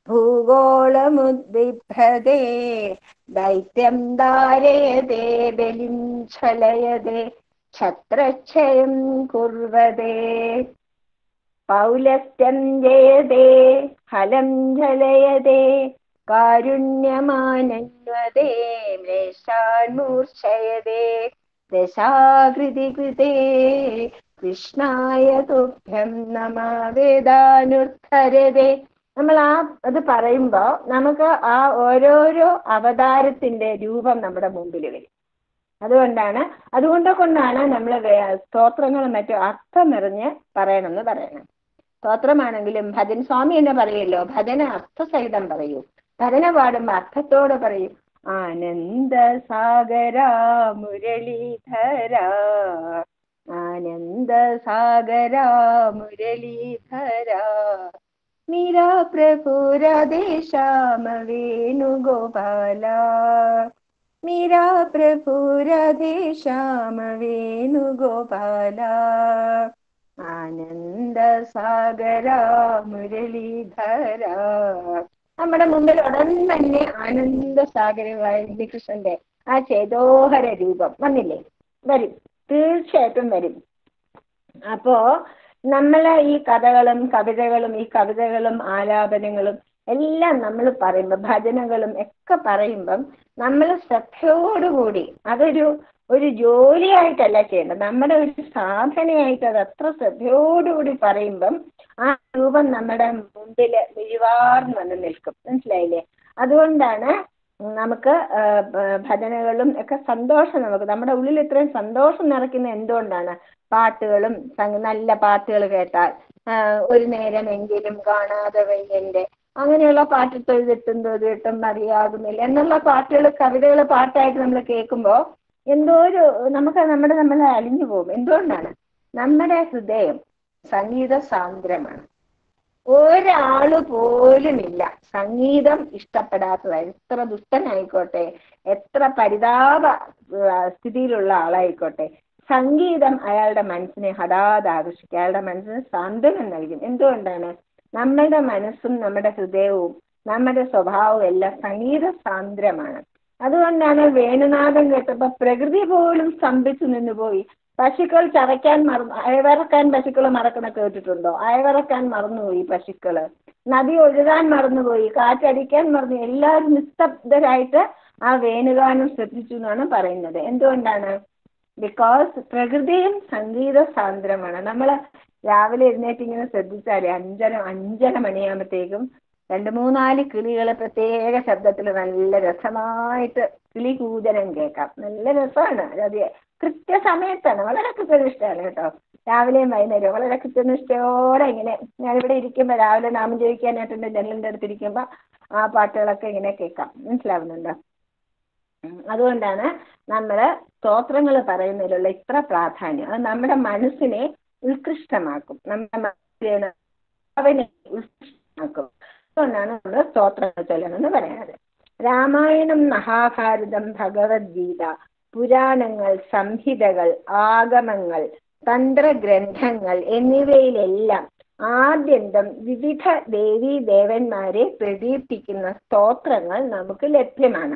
ഭൂഗോളമുദ്ബിഭ്രതേ ദൈത്യം ധാരയതേ ബലിം ഛലയതേ ഛത്രക്ഷയം കുർവതേ പൗലസ്ത്യം ജയതേ ഫലം ഝലയതേ കാരുണ്യമാനന്വതേ മ്ലേഷാൻ മൂർച്ഛയതേ ദശാകൃതി കൃതേ കൃഷ്ണായ തുഭ്യം നമഃ വേദാനുദ്ധരതേ. നമ്മൾ അത് പറയുമ്പോ നമുക്ക് ആ ഓരോരോ അവതാരത്തിന്റെ രൂപം നമ്മുടെ മുമ്പിൽ വരും. അതുകൊണ്ടാണ് നമ്മൾ സ്തോത്രങ്ങളും മറ്റും അർത്ഥം നിറഞ്ഞ് പറയണമെന്ന് പറയണം. സ്തോത്രമാണെങ്കിലും ഭജൻ, സ്വാമി എന്നെ പറയല്ലോ, ഭജന അർത്ഥസഹിതം പറയൂ. ഭജന പാടുമ്പോ അർത്ഥത്തോടെ പറയൂ. ആനന്ദ സാഗര മുരളീധര ആനന്ദ സാഗര മുരളീധര മീരാ പ്രഭു രാധേ ശ്യാമ വേണുഗോപാല മീരാ പ്രഭു രാധേ ശ്യാമ വേണുഗോപാല ആനന്ദ സാഗര മുരളീധര. നമ്മുടെ മുമ്പിൽ ഉടൻ തന്നെ ആനന്ദ സാഗരമായ കൃഷ്ണന്റെ ആ ചേതോഹര രൂപം വന്നില്ലേ? വരും, തീർച്ചയായിട്ടും വരും. അപ്പോ നമ്മളെ ഈ കഥകളും കവിതകളും ആലാപനങ്ങളും എല്ലാം നമ്മൾ പറയുമ്പോൾ, ഭജനകളും ഒക്കെ പറയുമ്പം നമ്മൾ ശ്രദ്ധയോടുകൂടി ഒരു ജോലിയായിട്ടല്ല ചെയ്യേണ്ടത്, നമ്മുടെ ഒരു സാധനയായിട്ട് അത് അത്ര ശ്രദ്ധയോടുകൂടി പറയുമ്പം ആ രൂപം നമ്മുടെ മുമ്പിൽ വിരിവാർന്ന് വന്ന് നിൽക്കും. മനസ്സിലായില്ലേ? അതുകൊണ്ടാണ് നമുക്ക് ഭജനകളും ഒക്കെ സന്തോഷം, നമ്മുടെ ഉള്ളിൽ ഇത്രയും സന്തോഷം നിറയ്ക്കുന്ന എന്തുകൊണ്ടാണ്? പാട്ടുകളും നല്ല പാട്ടുകൾ കേട്ടാൽ, ഒരു നേരമെങ്കിലും കാണാതെ വയ്യന്റെ, അങ്ങനെയുള്ള പാട്ട് തൊഴുതിട്ടും മതിയാകുന്നില്ല എന്നുള്ള പാട്ടുകൾ, കവിതകൾ പാട്ടായിട്ട് നമ്മൾ കേൾക്കുമ്പോൾ എന്തോ ഒരു നമ്മളെ അലിഞ്ഞു പോകും. എന്തുകൊണ്ടാണ്? നമ്മുടെ ഹൃദയം സംഗീത സാന്ദ്രമാണ്. ഒരാള് പോലുമില്ല സംഗീതം ഇഷ്ടപ്പെടാത്തതായി. എത്ര ദുഷ്ടനായിക്കോട്ടെ, എത്ര പരിതാപ സ്ഥിതിയിലുള്ള ആളായിക്കോട്ടെ, സംഗീതം അയാളുടെ മനസ്സിനെ ഹഠാത് ആകർഷിക്കും, അയാളുടെ മനസ്സിന് സാന്ത്വനം നൽകും. എന്തുകൊണ്ടാണ്? നമ്മളുടെ മനസ്സും നമ്മുടെ ഹൃദയവും നമ്മുടെ സ്വഭാവവും എല്ലാം സംഗീത സാന്ദ്രമാണ്. അതുകൊണ്ടാണ് വേണുനാഥം കേട്ടപ്പോ പ്രകൃതി പോലും സ്തംഭിച്ചു നിന്നുപോയി. പശുക്കൾ ചവയ്ക്കാൻ അയവിറക്കാൻ പശുക്കൾ മറക്കണ കേട്ടിട്ടുണ്ടോ? അയവിറക്കാൻ മറന്നുപോയി പശുക്കള്, നദി ഒഴുകാൻ മറന്നുപോയി, കാറ്റടിക്കാൻ മറന്നു, എല്ലാവരും നിസ്തബ്ധരായിട്ട് ആ വേണുഗാനം ശ്രദ്ധിച്ചു എന്നാണ് പറയുന്നത്. എന്തുകൊണ്ടാണ്? ബിക്കോസ് പ്രകൃതിയും സംഗീത സാന്ദ്രമാണ്. നമ്മൾ രാവിലെ എഴുന്നേറ്റ് ഇങ്ങനെ ശ്രദ്ധിച്ചാലേ 5:30 മണിയാകുമ്പോഴത്തേക്കും 2-3-4 കിളികൾ പ്രത്യേക ശബ്ദത്തിൽ നല്ല രസമായിട്ട് കിളികൂജനം കേൾക്കാം. നല്ല രസമാണ്. അത് കൃത്യസമയത്താണ്, വളരെ കൃത്യനിഷ്ഠയാണ് കേട്ടോ. രാവിലെയും വൈകുന്നേരവും വളരെ കൃത്യനിഷ്ഠയോടെ ഇങ്ങനെ ഞാനിവിടെ ഇരിക്കുമ്പോൾ, രാവിലെ നാമം ജപിക്കാനായിട്ട് എൻ്റെ ജനലിൻ്റെ അടുത്തിരിക്കുമ്പോൾ ആ പാട്ടുകളൊക്കെ ഇങ്ങനെ കേൾക്കാം. മനസ്സിലാവുന്നുണ്ടോ? അതുകൊണ്ടാണ് നമ്മൾ സ്തോത്രങ്ങൾ പറയുന്നതിലുള്ള ഇത്ര പ്രാധാന്യം. അത് നമ്മുടെ മനസ്സിനെ ഉത്കൃഷ്ടമാക്കും, നമ്മുടെ മനസ്സിനെ ഉത്കൃഷ്ടമാക്കും. അതുകൊണ്ടാണ് നമ്മൾ സ്തോത്രങ്ങൾ ചൊല്ലണമെന്ന് പറയുന്നത്. രാമായണം, മഹാഭാരതം, ഭഗവത്ഗീത, പുരാണങ്ങൾ, സംഹിതകൾ, ആഗമങ്ങൾ, തന്ത്രഗ്രന്ഥങ്ങൾ എന്നിവയിലെല്ലാം ആദ്യന്തം വിവിധ ദേവീ ദേവന്മാരെ പ്രകീർത്തിക്കുന്ന സ്തോത്രങ്ങൾ നമുക്ക് ലഭ്യമാണ്.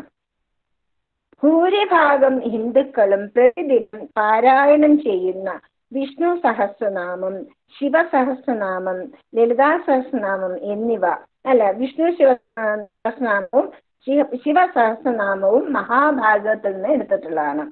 ഭൂരിഭാഗം ഹിന്ദുക്കളും പ്രതിദിനം പാരായണം ചെയ്യുന്ന വിഷ്ണു സഹസ്രനാമം, ശിവസഹസ്രനാമം, ലളിതാ സഹസ്രനാമം എന്നിവ വിഷ്ണു സഹസ്രനാമവും ശിവസഹസ്രനാമവും മഹാഭാരതത്തിൽ നിന്ന് എടുത്തിട്ടുള്ളതാണ്.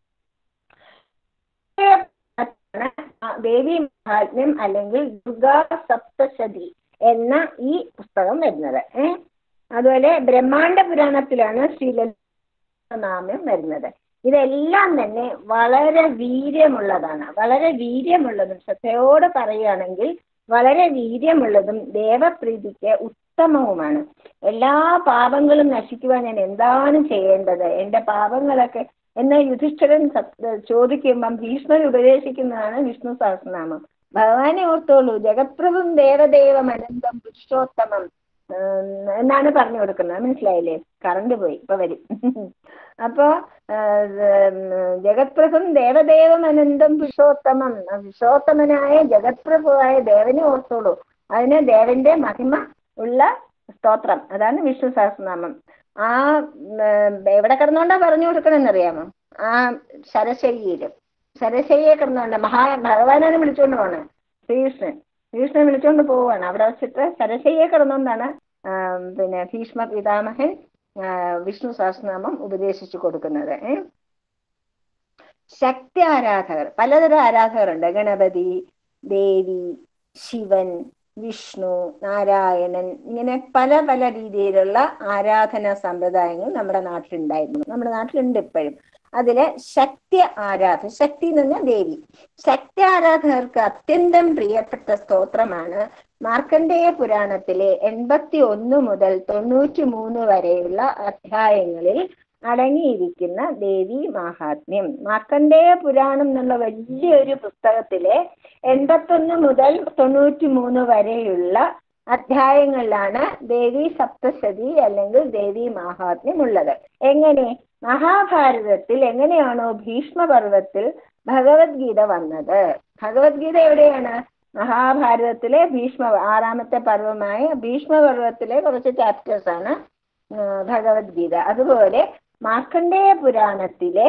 ദേവി മഹാത്മ്യം അല്ലെങ്കിൽ ദുർഗാ സപ്തശതി എന്ന ഈ പുസ്തകം വരുന്നത്. അതുപോലെ ബ്രഹ്മാണ്ഡ പുരാണത്തിലാണ് ശ്രീലളിതാനാമം വരുന്നത്. ഇതെല്ലാം തന്നെ വളരെ വീര്യമുള്ളതാണ്. വളരെ വീര്യമുള്ളതും, ശ്രദ്ധയോടെ പറയുകയാണെങ്കിൽ വളരെ വീര്യമുള്ളതും ദേവപ്രീതിക്ക് ഉത്തമവുമാണ്. എല്ലാ പാപങ്ങളും നശിക്കുവാൻ ഞാൻ എന്താണ് ചെയ്യേണ്ടത്, എൻ്റെ പാപങ്ങളൊക്കെ എന്ന് യുധിഷ്ഠിരൻ ചോദിക്കുമ്പം ഭീഷ്മർ ഉപദേശിക്കുന്നതാണ് വിഷ്ണു സഹസ്രനാമം. ഭഗവാനെ ഓർത്തോളൂ, ജഗത്പ്രഭും ദേവദേവം അനന്തം പുരുഷോത്തമം എന്നാണ് പറഞ്ഞു കൊടുക്കുന്നത്. മനസ്സിലായില്ലേ? കറണ്ട് പോയി, ഇപ്പൊ വരും. അപ്പോ ജഗത്പ്രഭും ദേവദേവം അനന്തം പുരുഷോത്തമം, പുരുഷോത്തമനായ ജഗത്പ്രഭുവായ ദേവനെ ഓർത്തോളൂ. അതിന് ദേവന്റെ മഹിമ ഉള്ള സ്തോത്രം, അതാണ് വിഷ്ണു സഹസ്രനാമം. ആ എവിടെ കിടന്നുകൊണ്ടാ പറഞ്ഞു കൊടുക്കണമെന്നറിയാമോ? ആ ശരശയ്യെ കിടന്നുകൊണ്ട് ഭഗവാനാണ് വിളിച്ചുകൊണ്ട് പോണേ. ശ്രീകൃഷ്ണൻ വിളിച്ചുകൊണ്ട് പോവുകയാണ്. അവിടെ വെച്ചിട്ട് ശരശയ്യെ കിടന്നുകൊണ്ടാണ് ഭീഷ്മ പിതാമഹൻ വിഷ്ണു സഹസ്രനാമം ഉപദേശിച്ചു കൊടുക്കുന്നത്. ശക്തി ആരാധകർ, പലതരം ആരാധകരുണ്ട്. ഗണപതി, ദേവി, ശിവൻ, വിഷ്ണു, നാരായണൻ, ഇങ്ങനെ പല പല രീതിയിലുള്ള ആരാധനാ സമ്പ്രദായങ്ങൾ നമ്മുടെ നാട്ടിലുണ്ടായിരുന്നു, നമ്മുടെ നാട്ടിലുണ്ട് ഇപ്പോഴും. അതില് ശക്തി എന്ന് പറഞ്ഞാൽ ദേവി. ശക്തി ആരാധകർക്ക് അത്യന്തം പ്രിയപ്പെട്ട സ്തോത്രമാണ് മാർക്കണ്ഡേയ പുരാണത്തിലെ 81 മുതൽ 93 വരെയുള്ള അധ്യായങ്ങളിൽ അടങ്ങിയിരിക്കുന്ന ദേവി മാഹാത്മ്യം. മാർക്കണ്ഡേയ പുരാണം എന്നുള്ള വലിയൊരു പുസ്തകത്തിലെ 81 മുതൽ 93 വരെയുള്ള അധ്യായങ്ങളിലാണ് ദേവി സപ്തശതി അല്ലെങ്കിൽ ദേവി മാഹാത്മ്യം ഉള്ളത്. എങ്ങനെ? മഹാഭാരതത്തിൽ എങ്ങനെയാണോ ഭീഷ്മപർവത്തിൽ ഭഗവത്ഗീത വന്നത്, ഭഗവത്ഗീത എവിടെയാണ്? മഹാഭാരതത്തിലെ 6ാമത്തെ പർവമായ ഭീഷ്മപർവത്തിലെ കുറച്ച് ചാപ്റ്റേഴ്സ് ആണ് ഭഗവത്ഗീത. അതുപോലെ മാർക്കണ്ഡേയ പുരാണത്തിലെ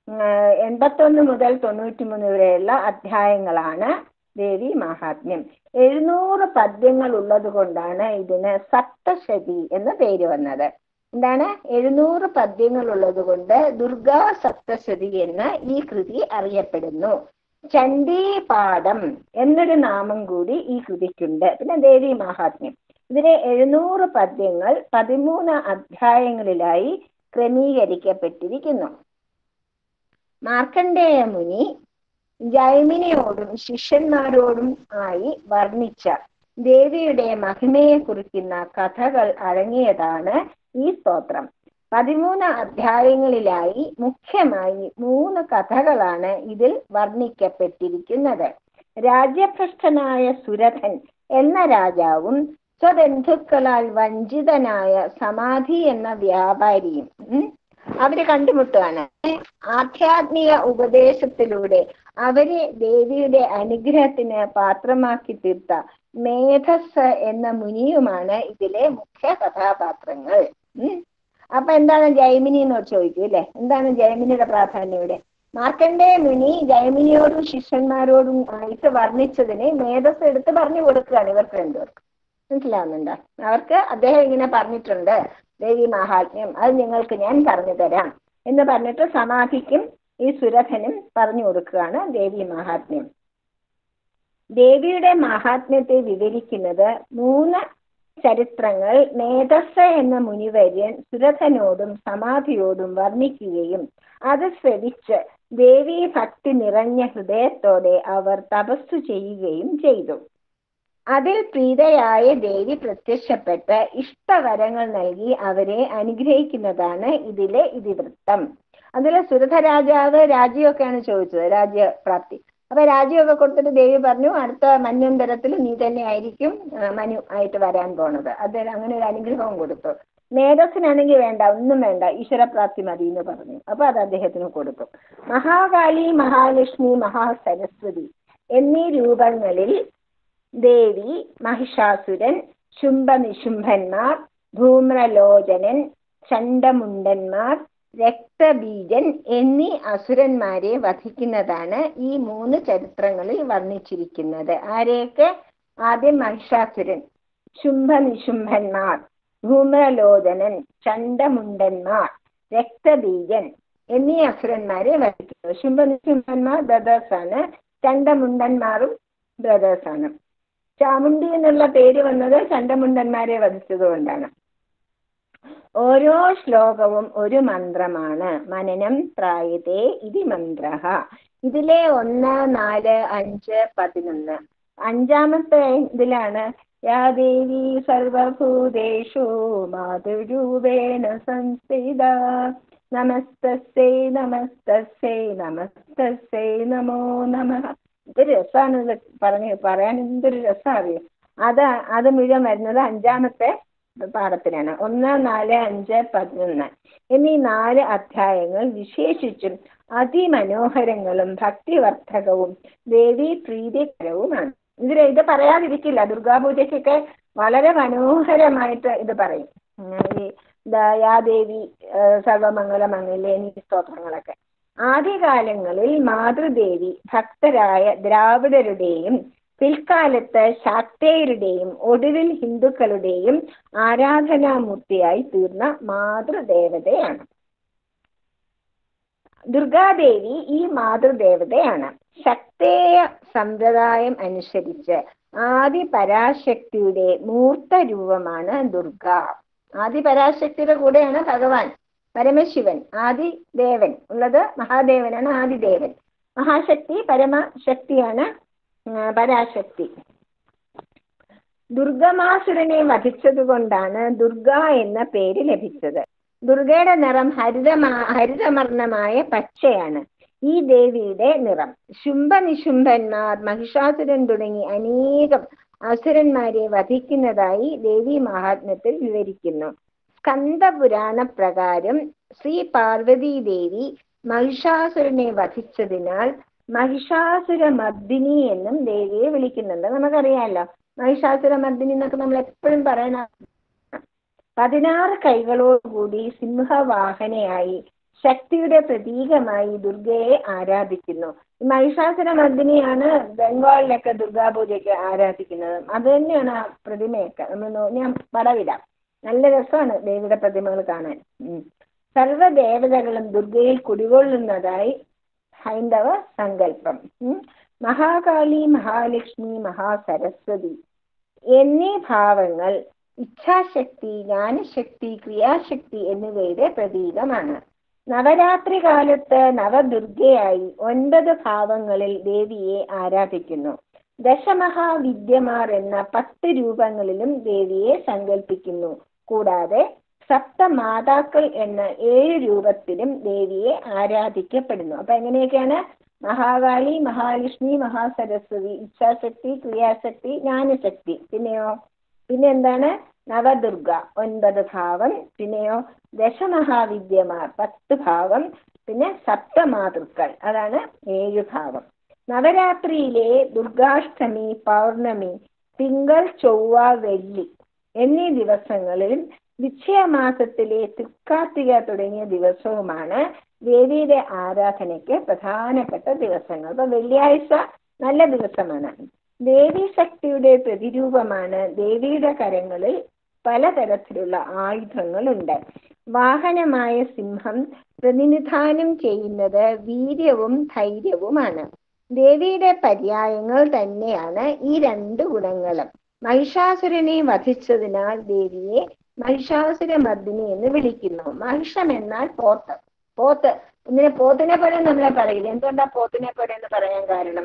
81 മുതൽ 93 വരെയുള്ള അധ്യായങ്ങളാണ് ദേവി മാഹാത്മ്യം. 700 പദ്യങ്ങൾ ഉള്ളത് കൊണ്ടാണ് ഇതിന് സപ്തശതി എന്ന പേര് വന്നത്. എന്താണ്? 700 പദ്യങ്ങൾ ഉള്ളത് കൊണ്ട് ദുർഗാ സപ്തശതി എന്ന് ഈ കൃതി അറിയപ്പെടുന്നു. ചണ്ഡീപാഠം എന്നൊരു നാമം കൂടി ഈ കൃതിക്കുണ്ട്. പിന്നെ ദേവി മാഹാത്മ്യം. ഇതിലെ 700 പദ്യങ്ങൾ 13 അധ്യായങ്ങളിലായി ക്രമീകരിക്കപ്പെട്ടിരിക്കുന്നു. മാർക്കണ്ഡേയ മുനി ജൈമിനിയോടും ശിഷ്യന്മാരോടും ആയി വർണ്ണിച്ച ദേവിയുടെ മഹിമയെ കുറിക്കുന്ന കഥകൾ അടങ്ങിയതാണ് ഈ സ്തോത്രം. 13 അധ്യായങ്ങളിലായി മുഖ്യമായി 3 കഥകളാണ് ഇതിൽ വർണ്ണിക്കപ്പെട്ടിരിക്കുന്നത്. രാജ്യഭ്രഷ്ടനായ സുരഥൻ എന്ന രാജാവും സ്വബന്ധുക്കളാൽ വഞ്ചിതനായ സമാധി എന്ന വ്യാപാരിയും അവര് കണ്ടുമുട്ടുകയാണ്. ആധ്യാത്മിക ഉപദേശത്തിലൂടെ അവരെ ദേവിയുടെ അനുഗ്രഹത്തിന് പാത്രമാക്കി തീർത്ത മേധസ് എന്ന മുനിയുമാണ് ഇതിലെ മുഖ്യ കഥാപാത്രങ്ങൾ. അപ്പൊ എന്താണ് ജൈമിനി എന്ന് ചോദിക്കും അല്ലെ? എന്താണ് ജൈമിനിയുടെ പ്രാധാന്യം ഇവിടെ? മാർക്കണ്ഡേയ മുനി ജൈമിനിയോടും ശിഷ്യന്മാരോടും ആയിട്ട് വർണ്ണിച്ചതിനെ മേധസ് എടുത്ത് പറഞ്ഞു കൊടുക്കുകയാണ് ഇവർക്ക് രണ്ടുപേർക്ക്. മനസ്സിലാവുന്നുണ്ടോ? അവർക്ക് അദ്ദേഹം ഇങ്ങനെ പറഞ്ഞിട്ടുണ്ട് ദേവി മാഹാത്മ്യം, അത് നിങ്ങൾക്ക് ഞാൻ പറഞ്ഞു തരാം എന്ന് പറഞ്ഞിട്ട് സമാധിക്കും ഈ സുരഥനും പറഞ്ഞു കൊടുക്കുകയാണ് ദേവി മാഹാത്മ്യം. ദേവിയുടെ മാഹാത്മ്യത്തെ വിവരിക്കുന്നത് 3 ചരിത്രങ്ങൾ മേധസ് എന്ന മുനിവര്യൻ സുരഥനോടും സമാധിയോടും വർണ്ണിക്കുകയും അത് ശ്രവിച്ച് ദേവീ ഭക്തി നിറഞ്ഞ ഹൃദയത്തോടെ അവർ തപസ്സു ചെയ്യുകയും ചെയ്തു. അതിൽ പ്രീതയായ ദേവി പ്രത്യക്ഷപ്പെട്ട് ഇഷ്ടവരങ്ങൾ നൽകി അവരെ അനുഗ്രഹിക്കുന്നതാണ് ഇതിലെ ഇതിവൃത്തം. അതിലെ സുരഥ രാജാവ് രാജ്യമൊക്കെയാണ് ചോദിച്ചത്, രാജ്യപ്രാപ്തി. അപ്പൊ രാജ്യമൊക്കെ കൊടുത്തിട്ട് ദേവി പറഞ്ഞു അടുത്ത മന്വന്തരത്തിൽ നീ തന്നെ ആയിരിക്കും മനു ആയിട്ട് വരാൻ പോണത്. അദ്ദേഹം അങ്ങനെ ഒരു അനുഗ്രഹവും കൊടുത്തു. മേധസ്സിനാണെങ്കിൽ വേണ്ട, ഒന്നും വേണ്ട, ഈശ്വരപ്രാപ്തി മതി എന്ന് പറഞ്ഞു. അപ്പൊ അത് അദ്ദേഹത്തിന് കൊടുത്തു. മഹാകാളി, മഹാലക്ഷ്മി, മഹാസരസ്വതി എന്നീ രൂപങ്ങളിൽ ദേവി, മഹിഷാസുരൻ, ശുംഭനിശുംഭന്മാർ, ധൂമ്രലോചനൻ, ചണ്ഡമുണ്ടന്മാർ, രക്തബീജൻ എന്നീ അസുരന്മാരെ വധിക്കുന്നതാണ് ഈ 3 ചരിത്രങ്ങളിൽ വർണ്ണിച്ചിരിക്കുന്നത്. ആരെയൊക്കെ? ആദ്യം മഹിഷാസുരൻ, ശുംഭനിശുംഭന്മാർ, ധൂമ്രലോചനൻ, ചണ്ഡമുണ്ടന്മാർ, രക്തബീജൻ എന്നീ അസുരന്മാരെ വധിക്കുന്നു. ശുംഭനിശുംഭന്മാർ ബ്രദേഴ്സാണ്, ചണ്ഡമുണ്ടന്മാരും ബ്രദേഴ്സാണ്. ചാമുണ്ഡി എന്നുള്ള പേര് വന്നത് ചണ്ഡമുണ്ടന്മാരെ വധിച്ചത് കൊണ്ടാണ്. ഓരോ ശ്ലോകവും ഒരു മന്ത്രമാണ്. മനനം പ്രായതേ ഇതി മന്ത്രഃ. ഇതിലെ 1, 4, 5, 11. 5ാമത്തെ ഇതിലാണ് യാ ദേവി സർവഭൂതേഷു മാതൃരൂപേണ സംസ്ഥിത നമസ്തസ്യൈ നമസ്തസ്യൈ നമസ്തസ്യൈ നമോ നമഃ. എന്തൊരു രസമാണ് ഇത് പറയാൻ, എന്തൊരു രസം അറിയും. അത് മുഴുവൻ വരുന്നത് 5ാമത്തെ പാഠത്തിലാണ്. 1, 4, 5, 11 എന്നീ 4 അധ്യായങ്ങൾ വിശേഷിച്ചും അതിമനോഹരങ്ങളും ഭക്തിവർദ്ധകവും ദേവീ പ്രീതികരവുമാണ്. ഇത് പറയാതിരിക്കില്ല. ദുർഗാപൂജയ്ക്കൊക്കെ വളരെ മനോഹരമായിട്ട് ഇത് പറയും. ഈ യാ ദേവി സർവമംഗളമംഗല്യേ എന്നീ സ്തോത്രങ്ങളൊക്കെ. ആദ്യകാലങ്ങളിൽ മാതൃദേവി ഭക്തരായ ദ്രാവിഡരുടെയും പിൽക്കാലത്ത് ശാക്തേയരുടെയും ഒടുവിൽ ഹിന്ദുക്കളുടെയും ആരാധനാമൂർത്തിയായി തീർന്ന മാതൃദേവതയാണ്. ദുർഗാദേവി ഈ മാതൃദേവതയാണ്. ശക്തേയ സമ്പ്രദായം അനുസരിച്ച് ആദിപരാശക്തിയുടെ മൂർത്ത രൂപമാണ് ദുർഗ. ആദിപരാശക്തിയുടെ കൂടെയാണ് ഭഗവാൻ പരമശിവൻ, ആദിദേവൻ ഉള്ളത്. മഹാദേവനാണ് ആദിദേവൻ. മഹാശക്തി പരമശക്തിയാണ് പരാശക്തി. ദുർഗമാസുരനെ വധിച്ചത് കൊണ്ടാണ് ദുർഗ എന്ന പേര് ലഭിച്ചത്. ദുർഗയുടെ നിറം ഹരിതവർണ്ണമായ പച്ചയാണ് ഈ ദേവിയുടെ നിറം. ശുംഭനിശുംഭന്മാർ, മഹിഷാസുരൻ തുടങ്ങി അനേകം അസുരന്മാരെ വധിക്കുന്നതായി ദേവി മഹാത്മ്യത്തിൽ വിവരിക്കുന്നു. സ്കന്ദപുരാണ പ്രകാരം ശ്രീ പാർവതി ദേവി മഹിഷാസുരനെ വധിച്ചതിനാൽ മഹിഷാസുരമർദിനി എന്നും ദേവിയെ വിളിക്കുന്നുണ്ട്. നമുക്കറിയാമല്ലോ മഹിഷാസുരമർദിനി എന്നൊക്കെ നമ്മൾ എപ്പോഴും പറയണ 16 കൈകളോടുകൂടി സിംഹവാഹനയായി ശക്തിയുടെ പ്രതീകമായി ദുർഗയെ ആരാധിക്കുന്നു. മഹിഷാസുരമർദിനിയാണ് ബംഗാളിലൊക്കെ ദുർഗാപൂജയ്ക്ക് ആരാധിക്കുന്നത്. അത് തന്നെയാണ് ആ പ്രതിമയൊക്കെ. ഞാൻ പടവിടാം, നല്ല രസമാണ് ദേവിയുടെ പ്രതിമകൾ കാണാൻ. സർവദേവതകളും ദുർഗയിൽ കുടികൊള്ളുന്നതായി ഹൈന്ദവ സങ്കല്പം. മഹാകാളി, മഹാലക്ഷ്മി, മഹാസരസ്വതി എന്നീ ഭാവങ്ങൾ ഇച്ഛാശക്തി, ജ്ഞാനശക്തി, ക്രിയാശക്തി എന്നിവയുടെ പ്രതീകമാണ്. നവരാത്രി കാലത്ത് നവദുർഗയായി 9 ഭാവങ്ങളിൽ ദേവിയെ ആരാധിക്കുന്നു. ദശമഹാവിദ്യമാർ എന്ന 10 രൂപങ്ങളിലും ദേവിയെ സങ്കല്പിക്കുന്നു. കൂടാതെ സപ്തമാതാക്കൾ എന്ന 7 രൂപത്തിലും ദേവിയെ ആരാധിക്കപ്പെടുന്നു. അപ്പൊ എങ്ങനെയൊക്കെയാണ്? മഹാകാളി, മഹാലക്ഷ്മി, മഹാസരസ്വതി, ഇച്ഛാശക്തി, ക്രിയാശക്തി, ജ്ഞാനശക്തി. പിന്നെന്താണ്? നവദുർഗ 9 ഭാവം. പിന്നെയോ ദശമഹാവിദ്യമാർ 10 ഭാവം. പിന്നെ സപ്തമാതൃക്കൾ, അതാണ് 7 ഭാവം. നവരാത്രിയിലെ ദുർഗാഷ്ടമി, പൗർണമി, തിങ്കൾ, ചൊവ്വ, വെള്ളി എന്നീ ദിവസങ്ങളിലും വിച്ഛയമാസത്തിലെ തൃക്കാർത്തിക തുടങ്ങിയ ദിവസവുമാണ് ദേവിയുടെ ആരാധനയ്ക്ക് പ്രധാനപ്പെട്ട ദിവസങ്ങൾ. അപ്പൊ വെള്ളിയാഴ്ച നല്ല ദിവസമാണ്. ദേവി ശക്തിയുടെ പ്രതിരൂപമാണ്. ദേവിയുടെ കരങ്ങളിൽ പലതരത്തിലുള്ള ആയുധങ്ങളുണ്ട്. വാഹനമായ സിംഹം പ്രതിനിധാനം ചെയ്യുന്നത് വീര്യവും ധൈര്യവുമാണ്. ദേവിയുടെ പര്യായങ്ങൾ തന്നെയാണ് ഈ 2 ഗുണങ്ങളും. മഹിഷാസുരനെ വധിച്ചതിനാൽ ദേവിയെ മഹിഷാസുരമർദിനി എന്ന് വിളിക്കുന്നു. മഹിഷം എന്നാൽ പോത്ത്. ഇങ്ങനെ പോത്തിനെ പോലെ നമ്മളെ പറയില്ല. എന്തുകൊണ്ടാ പോത്തിനെ പോലെ എന്ന് പറയാൻ കാരണം?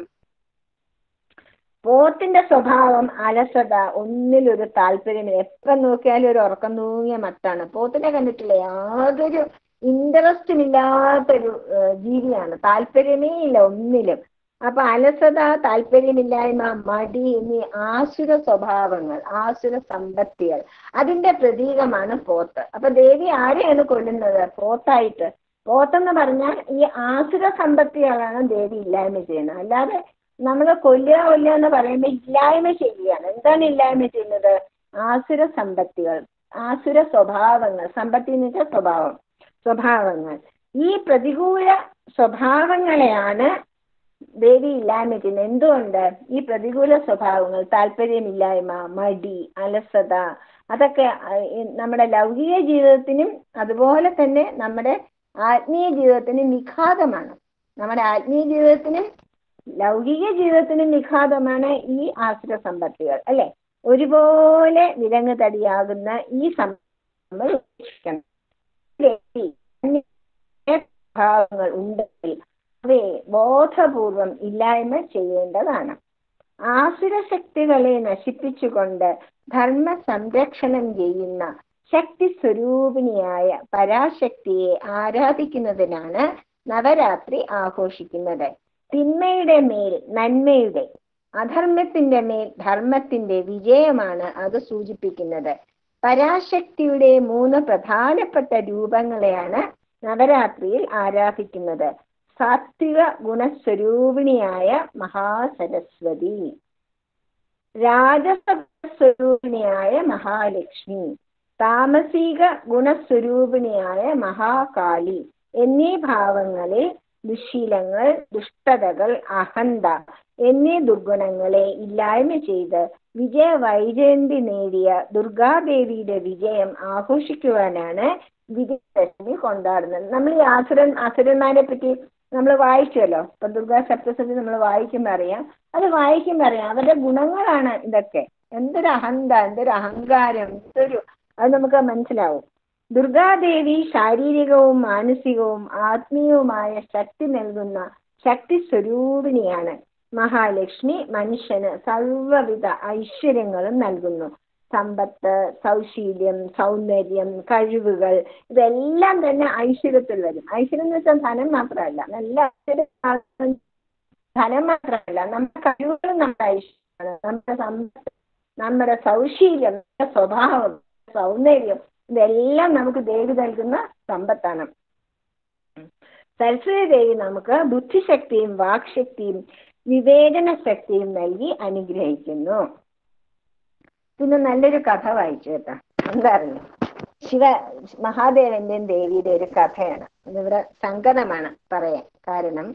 പോത്തിന്റെ സ്വഭാവം അലസത, ഒന്നിലൊരു താല്പര്യമില്ല. എപ്പം നോക്കിയാലും ഒരു ഉറക്കം തൂങ്ങിയ മത്താണ്. പോത്തിനെ കണ്ടിട്ടില്ല, യാതൊരു ഇൻട്രസ്റ്റും ഇല്ലാത്തൊരു ജീവിയാണ്. താല്പര്യമേ ഇല്ല ഒന്നിലും. അപ്പൊ അലസത, താല്പര്യമില്ലായ്മ, മടി എന്നീ ആസുര സ്വഭാവങ്ങൾ, ആസുര സമ്പത്തികൾ, അതിന്റെ പ്രതീകമാണ് പോത്ത്. അപ്പൊ ദേവി ആരെയാണ് കൊല്ലുന്നത്? പോത്തായിട്ട്. പോത്തെന്ന് പറഞ്ഞാൽ ഈ ആസുര സമ്പത്തികളാണ് ദേവി ഇല്ലായ്മ ചെയ്യുന്നത്. അല്ലാതെ നമ്മൾ കൊല്ലുക എന്ന് പറയുമ്പോൾ ഇല്ലായ്മ ചെയ്യുകയാണ്. എന്താണ് ഇല്ലായ്മ ചെയ്യുന്നത്? ആസുര സമ്പത്തികൾ, ആസുര സ്വഭാവങ്ങൾ. സമ്പത്തി എന്ന് വെച്ചാൽ സ്വഭാവങ്ങൾ. ഈ പ്രതികൂല സ്വഭാവങ്ങളെയാണ് ദേവി ഇല്ലായ്മ ചെയ്യുന്നത്. എന്തുകൊണ്ട്? ഈ പ്രതികൂല സ്വഭാവങ്ങൾ, താല്പര്യമില്ലായ്മ, മടി, അലസത, അതൊക്കെ നമ്മുടെ ലൗകിക ജീവിതത്തിനും അതുപോലെ തന്നെ നമ്മുടെ ആത്മീയ ജീവിതത്തിനും വിഘാതമാണ്. നമ്മുടെ ആത്മീയ ജീവിതത്തിനും ലൗകിക ജീവിതത്തിനും വിഘാതമാണ് ഈ ആസുര സമ്പത്തികൾ, അല്ലെ? ഒരുപോലെ വിലങ്ങ് തടിയാകുന്ന ഈ നമ്മൾ ഭാവങ്ങൾ ഉണ്ടെങ്കിൽ അവയെ ബോധപൂർവം ഇല്ലായ്മ ചെയ്യേണ്ടതാണ്. ആസുര ശക്തികളെ നശിപ്പിച്ചുകൊണ്ട് ധർമ്മ സംരക്ഷണം ചെയ്യുന്ന ശക്തി സ്വരൂപിണിയായ പരാശക്തിയെ ആരാധിക്കുന്നതിനാണ് നവരാത്രി ആഘോഷിക്കുന്നത്. തിന്മയുടെ മേൽ നന്മയുടെ, അധർമ്മത്തിന്റെ മേൽ ധർമ്മത്തിന്റെ വിജയമാണ് അത് സൂചിപ്പിക്കുന്നത്. പരാശക്തിയുടെ 3 പ്രധാനപ്പെട്ട രൂപങ്ങളെയാണ് നവരാത്രിയിൽ ആരാധിക്കുന്നത്. സാത്വിക ഗുണസ്വരൂപിണിയായ മഹാസരസ്വതി, രാജസ സ്വരൂപിണിയായ മഹാലക്ഷ്മി, താമസിക ഗുണസ്വരൂപിണിയായ മഹാകാളി എന്നീ ഭാവങ്ങളിൽ ദുശീലങ്ങൾ, ദുഷ്ടതകൾ, അഹന്ത എന്നീ ദുർഗുണങ്ങളെ ഇല്ലായ്മ ചെയ്ത് വിജയവൈജയന്തി നേടിയ ദുർഗാദേവിയുടെ വിജയം ആഘോഷിക്കുവാനാണ് വിജയദശമി കൊണ്ടാടുന്നത്. നമ്മൾ ഈ അസുരന്മാരെ പറ്റി നമ്മൾ വായിച്ചല്ലോ. ഇപ്പൊ ദുർഗാ സപ്തശതി നമ്മൾ വായിക്കുമ്പോൾ അറിയാം. അവരുടെ ഗുണങ്ങളാണ് ഇതൊക്കെ. എന്തൊരു അഹന്ത, എന്തൊരു അഹങ്കാരം, അത് നമുക്ക് മനസ്സിലാവും. ദുർഗാദേവി ശാരീരികവും മാനസികവും ആത്മീയവുമായ ശക്തി നൽകുന്ന ശക്തി സ്വരൂപിണിയാണ്. മഹാലക്ഷ്മി മനുഷ്യന് സർവ്വവിധ ഐശ്വര്യങ്ങളും നൽകുന്നു. സമ്പത്ത്, സൗശീല്യം, സൗന്ദര്യം, കഴിവുകൾ, ഇതെല്ലാം തന്നെ ഐശ്വര്യത്തിൽ വരും. ഐശ്വര്യം എന്ന് വെച്ചാൽ ധനം മാത്രമല്ല, നല്ല ഐശ്വര്യം ധനം മാത്രമല്ല, നമ്മുടെ കഴിവുകളും നമ്മുടെ ഐശ്വര്യമാണ്. നമ്മുടെ സമ്പത്ത്, നമ്മുടെ സൗശീല്യം, നമ്മുടെ സ്വഭാവം, സൗന്ദര്യം, ഇതെല്ലാം നമുക്ക് ദേവി നൽകുന്ന സമ്പത്താണ്. സരസ്വതി ദേവി നമുക്ക് ബുദ്ധിശക്തിയും വാക്ശക്തിയും വിവേചന ശക്തിയും നൽകി അനുഗ്രഹിക്കുന്നു. പിന്നെ നല്ലൊരു കഥ വായിച്ചു കേട്ടോ. എന്തായിരുന്നു? മഹാദേവന്റെയും ദേവിയുടെ ഒരു കഥയാണ്. ഇതിവിടെ സങ്കടമാണ് പറയാൻ. കാരണം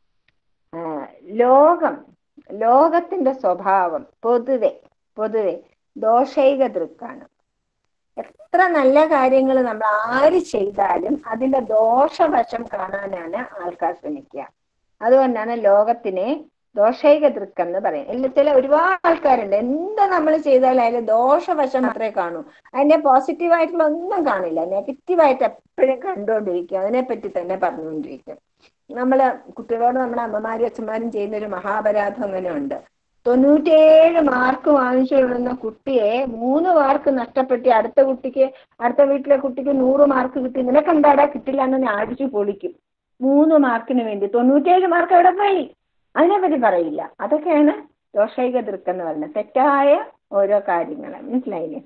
ലോകത്തിന്റെ സ്വഭാവം പൊതുവെ ദോഷൈക ദൃക്കാണ്. എത്ര നല്ല കാര്യങ്ങൾ നമ്മൾ ആര് ചെയ്താലും അതിന്റെ ദോഷവശം കാണാനാണ് ആൾക്കാർ ശ്രമിക്കുക. അതുകൊണ്ടാണ് ലോകത്തിനെ ദോഷൈക ദൃക്കെന്ന് പറയും. ചില ഒരുപാട് ആൾക്കാരുണ്ട്, എന്ത് നമ്മൾ ചെയ്താലും അതിൽ ദോഷവശം മാത്രമേ കാണൂ. അതിന്റെ പോസിറ്റീവായിട്ടുള്ള ഒന്നും കാണില്ല. നെഗറ്റീവായിട്ട് എപ്പോഴും കണ്ടുകൊണ്ടിരിക്കും, അതിനെപ്പറ്റി തന്നെ പറഞ്ഞുകൊണ്ടിരിക്കും. നമ്മള് കുട്ടികളോട് നമ്മുടെ അമ്മമാരും അച്ഛന്മാരും ചെയ്യുന്ന ഒരു മഹാപരാധം അങ്ങനെ ഉണ്ട്. 97 മാർക്ക് വാങ്ങിച്ചുകൊള്ളുന്ന കുട്ടിയെ 3 മാർക്ക് നഷ്ടപ്പെട്ടി അടുത്ത വീട്ടിലെ കുട്ടിക്ക് 100 മാർക്ക് കിട്ടി. നിനക്ക് എന്താടാ കിട്ടില്ല എന്ന് അടിച്ചു പൊളിക്കും. 3 മാർക്കിന് വേണ്ടി 97 മാർക്ക് എവിടെ പോയി, അതിനെപ്പറ്റി പറയില്ല. അതൊക്കെയാണ് ദോഷൈക ദൃക്കെന്ന് പറയുന്നത്, തെറ്റായ ഓരോ കാര്യങ്ങൾ. മനസ്സിലായില്ലേ?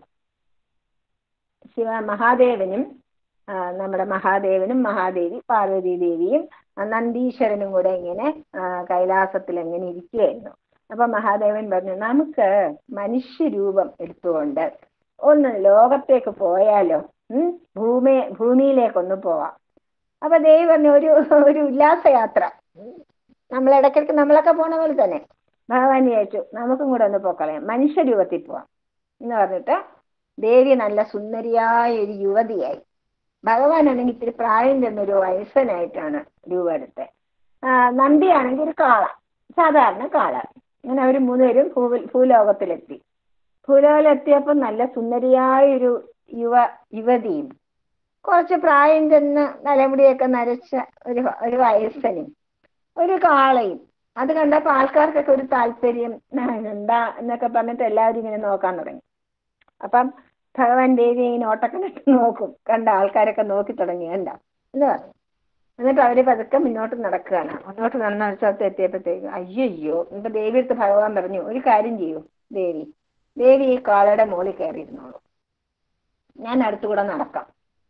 നമ്മുടെ മഹാദേവനും മഹാദേവി പാർവതി ദേവിയും നന്ദീശ്വരനും കൂടെ ഇങ്ങനെ കൈലാസത്തിൽ എങ്ങനെ ഇരിക്കുകയായിരുന്നു. അപ്പൊ മഹാദേവൻ പറഞ്ഞു, നമുക്ക് മനുഷ്യരൂപം എടുത്തുകൊണ്ട് ഒന്ന് ലോകത്തേക്ക് പോയാലോ, ഭൂമിയിലേക്കൊന്ന് പോവാം. അപ്പൊ ദേവി പറഞ്ഞു, ഒരു ഉല്ലാസയാത്ര, ഇടയ്ക്കിടയ്ക്ക് നമ്മളൊക്കെ പോണ പോലെ തന്നെ. ഭഗവാൻ വിചാരിച്ചു നമുക്കും കൂടെ ഒന്ന് പോക്കളയാം, മനുഷ്യരൂപത്തിൽ പോവാം എന്ന് പറഞ്ഞിട്ട് ദേവി നല്ല സുന്ദരിയായ ഒരു യുവതിയായി. ഭഗവാനാണെങ്കിൽ ഇത്തിരി പ്രായം ചെന്നൊരു വയസ്സനായിട്ടാണ് രൂപം എടുത്തത്. നന്ദിയാണെങ്കിൽ ഒരു കാള, സാധാരണ കാള. അങ്ങനെ അവർ 3 പേരും ഭൂലോകത്തിലെത്തി. ഭൂലോകത്തിലെത്തിയപ്പോൾ നല്ല സുന്ദരിയായൊരു യുവതിയും കുറച്ച് പ്രായം ചെന്ന് തലമുടിയൊക്കെ നരച്ച ഒരു വയസ്സനും ഒരു കാളയും. അത് കണ്ടപ്പോൾ ആൾക്കാർക്കൊക്കെ ഒരു താല്പര്യം, എന്താ എന്നൊക്കെ പറഞ്ഞിട്ട് എല്ലാവരും ഇങ്ങനെ നോക്കാൻ തുടങ്ങി. അപ്പം ഭഗവാൻ ദേവി ഇങ്ങനെ ഓട്ടക്കണിട്ട് നോക്കും. കണ്ട ആൾക്കാരൊക്കെ നോക്കി തുടങ്ങി, കണ്ട എന്ന് പറഞ്ഞു. എന്നിട്ട് അവര് പതുക്കെ മുന്നോട്ട് നടക്കുകയാണ്. മുന്നോട്ട് നടന്ന സ്ഥലത്ത് എത്തിയപ്പോഴത്തേക്ക് അയ്യോ, ഇപ്പൊ ദേവി അടുത്ത് ഭഗവാൻ പറഞ്ഞു, ഒരു കാര്യം ചെയ്യൂ ദേവി ഈ കാളയുടെ മുകളിൽ കയറിയിരുന്നോളൂ, ഞാൻ അടുത്തുകൂടെ നടക്കാം.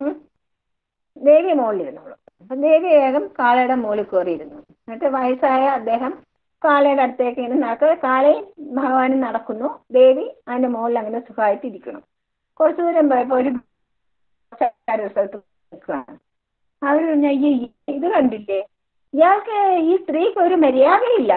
ദേവി മുകളിലിരുന്നോളൂ. അപ്പൊ ദേവി വേഗം കാളയുടെ മുകളിൽ കയറിയിരുന്നു. എന്നിട്ട് വയസ്സായ അദ്ദേഹം കാളയുടെ അടുത്തേക്ക് ഇങ്ങനെ നടക്കുക. കാളയും ഭഗവാനും നടക്കുന്നു, ദേവി അതിന്റെ മുകളിൽ അങ്ങനെ സുഖമായിട്ട് ഇരിക്കണം. കുറച്ചു ദൂരം പോയപ്പോ ഒരു സ്ഥലത്ത് നിൽക്കുകയാണ്. അവർ പറഞ്ഞു, അയ്യേ ഇത് കണ്ടില്ലേ, ഇയാൾക്ക് ഈ സ്ത്രീക്ക് ഒരു മര്യാദയില്ല.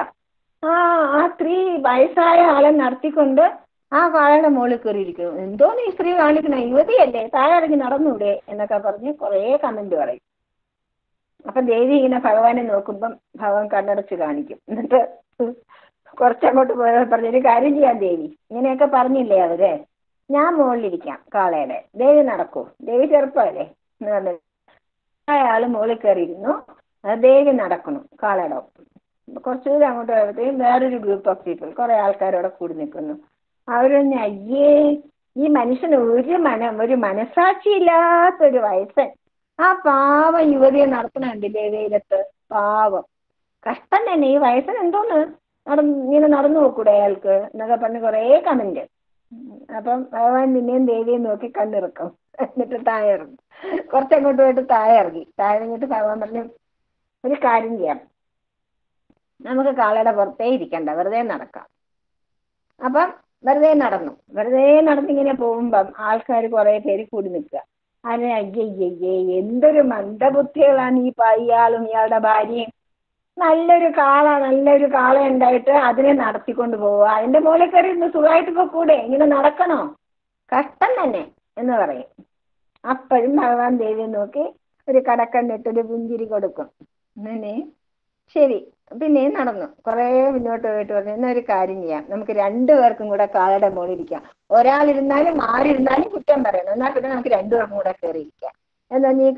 ആ സ്ത്രീ വയസ്സായ ആളെ നടത്തിക്കൊണ്ട് ആ കാളയുടെ മുകളിൽ കയറിയിരിക്കുന്നു. എന്തോന്ന് ഈ സ്ത്രീ കാണിക്കണ, യുവതിയല്ലേ, താഴെ ഇറങ്ങി നടന്നൂടെ എന്നൊക്കെ പറഞ്ഞ് കുറേ കമന്റ് പറയും. അപ്പൊ ദേവി ഇങ്ങനെ ഭഗവാനെ നോക്കുമ്പം ഭഗവാൻ കണ്ണടച്ച് കാണിക്കും. എന്നിട്ട് കുറച്ചങ്ങോട്ട് പോയപ്പോൾ പറഞ്ഞൊരു കാര്യം ചെയ്യാം ദേവി, ഇങ്ങനെയൊക്കെ പറഞ്ഞില്ലേ അവര്, ഞാൻ മുകളിലിരിക്കാം കാളയുടെ, ദേവി നടക്കൂ, ദേവി ചെറുപ്പമല്ലേ എന്ന് പറഞ്ഞു. അയാൾ മുകളിൽ കയറിയിരുന്നു, ദേവി നടക്കണം കാളയുടെ ഒപ്പം. കുറച്ചു ദൂരം അങ്ങോട്ട് പോയപ്പോഴത്തേക്കും വേറൊരു ഗ്രൂപ്പ് ഓഫ് പീപ്പിൾ, കുറെ ആൾക്കാരോടെ കൂടി നിൽക്കുന്നു. അവരൊന്ന് അയ്യേ, ഈ മനുഷ്യന് ഒരു മനസാക്ഷിയില്ലാത്തൊരു വയസ്സൻ ആ പാവം യുവതിയെ നടത്തണുണ്ടില്ലേ വെയിലത്ത്, പാവം കഷ്ടം തന്നെ, ഈ വയസ്സൻ എന്തോന്ന് ഇങ്ങനെ നടന്നു നോക്കൂടെ അയാൾക്ക് എന്നൊക്കെ പറഞ്ഞ് കുറേ കമന്റ്. അപ്പം ഭഗവാൻ പിന്നെയും ദേവിയെ നോക്കി കണ്ണിറക്കും. എന്നിട്ട് താഴെ ഇറങ്ങും. കുറച്ചങ്ങോട്ട് പോയിട്ട് താഴെ ഇറങ്ങിയിട്ട് ഭഗവാൻ പറഞ്ഞു, ഒരു കാര്യം ചെയ്യാം, നമുക്ക് കാളയുടെ പുറത്തേ ഇരിക്കണ്ട, വെറുതെ നടക്കാം. അപ്പം വെറുതെ നടന്നിങ്ങനെ പോകുമ്പം ആൾക്കാർ കുറെ പേര് കൂടി നിൽക്കുക. അതിന് അയ്യയ്യേ എന്തൊരു മന്ദബുദ്ധികളാണ് ഇയാളും ഇയാളുടെ ഭാര്യയും. നല്ലൊരു കാള ഉണ്ടായിട്ട് അതിനെ നടത്തിക്കൊണ്ട് പോവുക, അതിന്റെ മുകളിൽ കയറി ഇന്ന് സുഖമായിട്ട് പോകൂടെ, ഇങ്ങനെ നടക്കണോ, കഷ്ടം തന്നെ എന്ന് പറയും. അപ്പോഴും ഭഗവാൻ ദേവിയെ നോക്കി ഒരു കടക്കണ്ണിട്ടൊരു പുഞ്ചിരി കൊടുക്കും. അങ്ങനെ ശരി, പിന്നെയും നടന്നു കുറേ മുന്നോട്ട് പോയിട്ട് പറഞ്ഞു, എന്നൊരു കാര്യം ചെയ്യാം, നമുക്ക് 2 പേർക്കും കൂടെ കാളയുടെ മുകളിൽ ഇരിക്കാം. ഒരാളിരുന്നാലും ആരിരുന്നാലും കുറ്റം പറയണം, എന്നാൽ പിന്നെ നമുക്ക് 2 പേർക്കും കൂടെ കയറിയിരിക്കാം. എന്നാൽ ഈ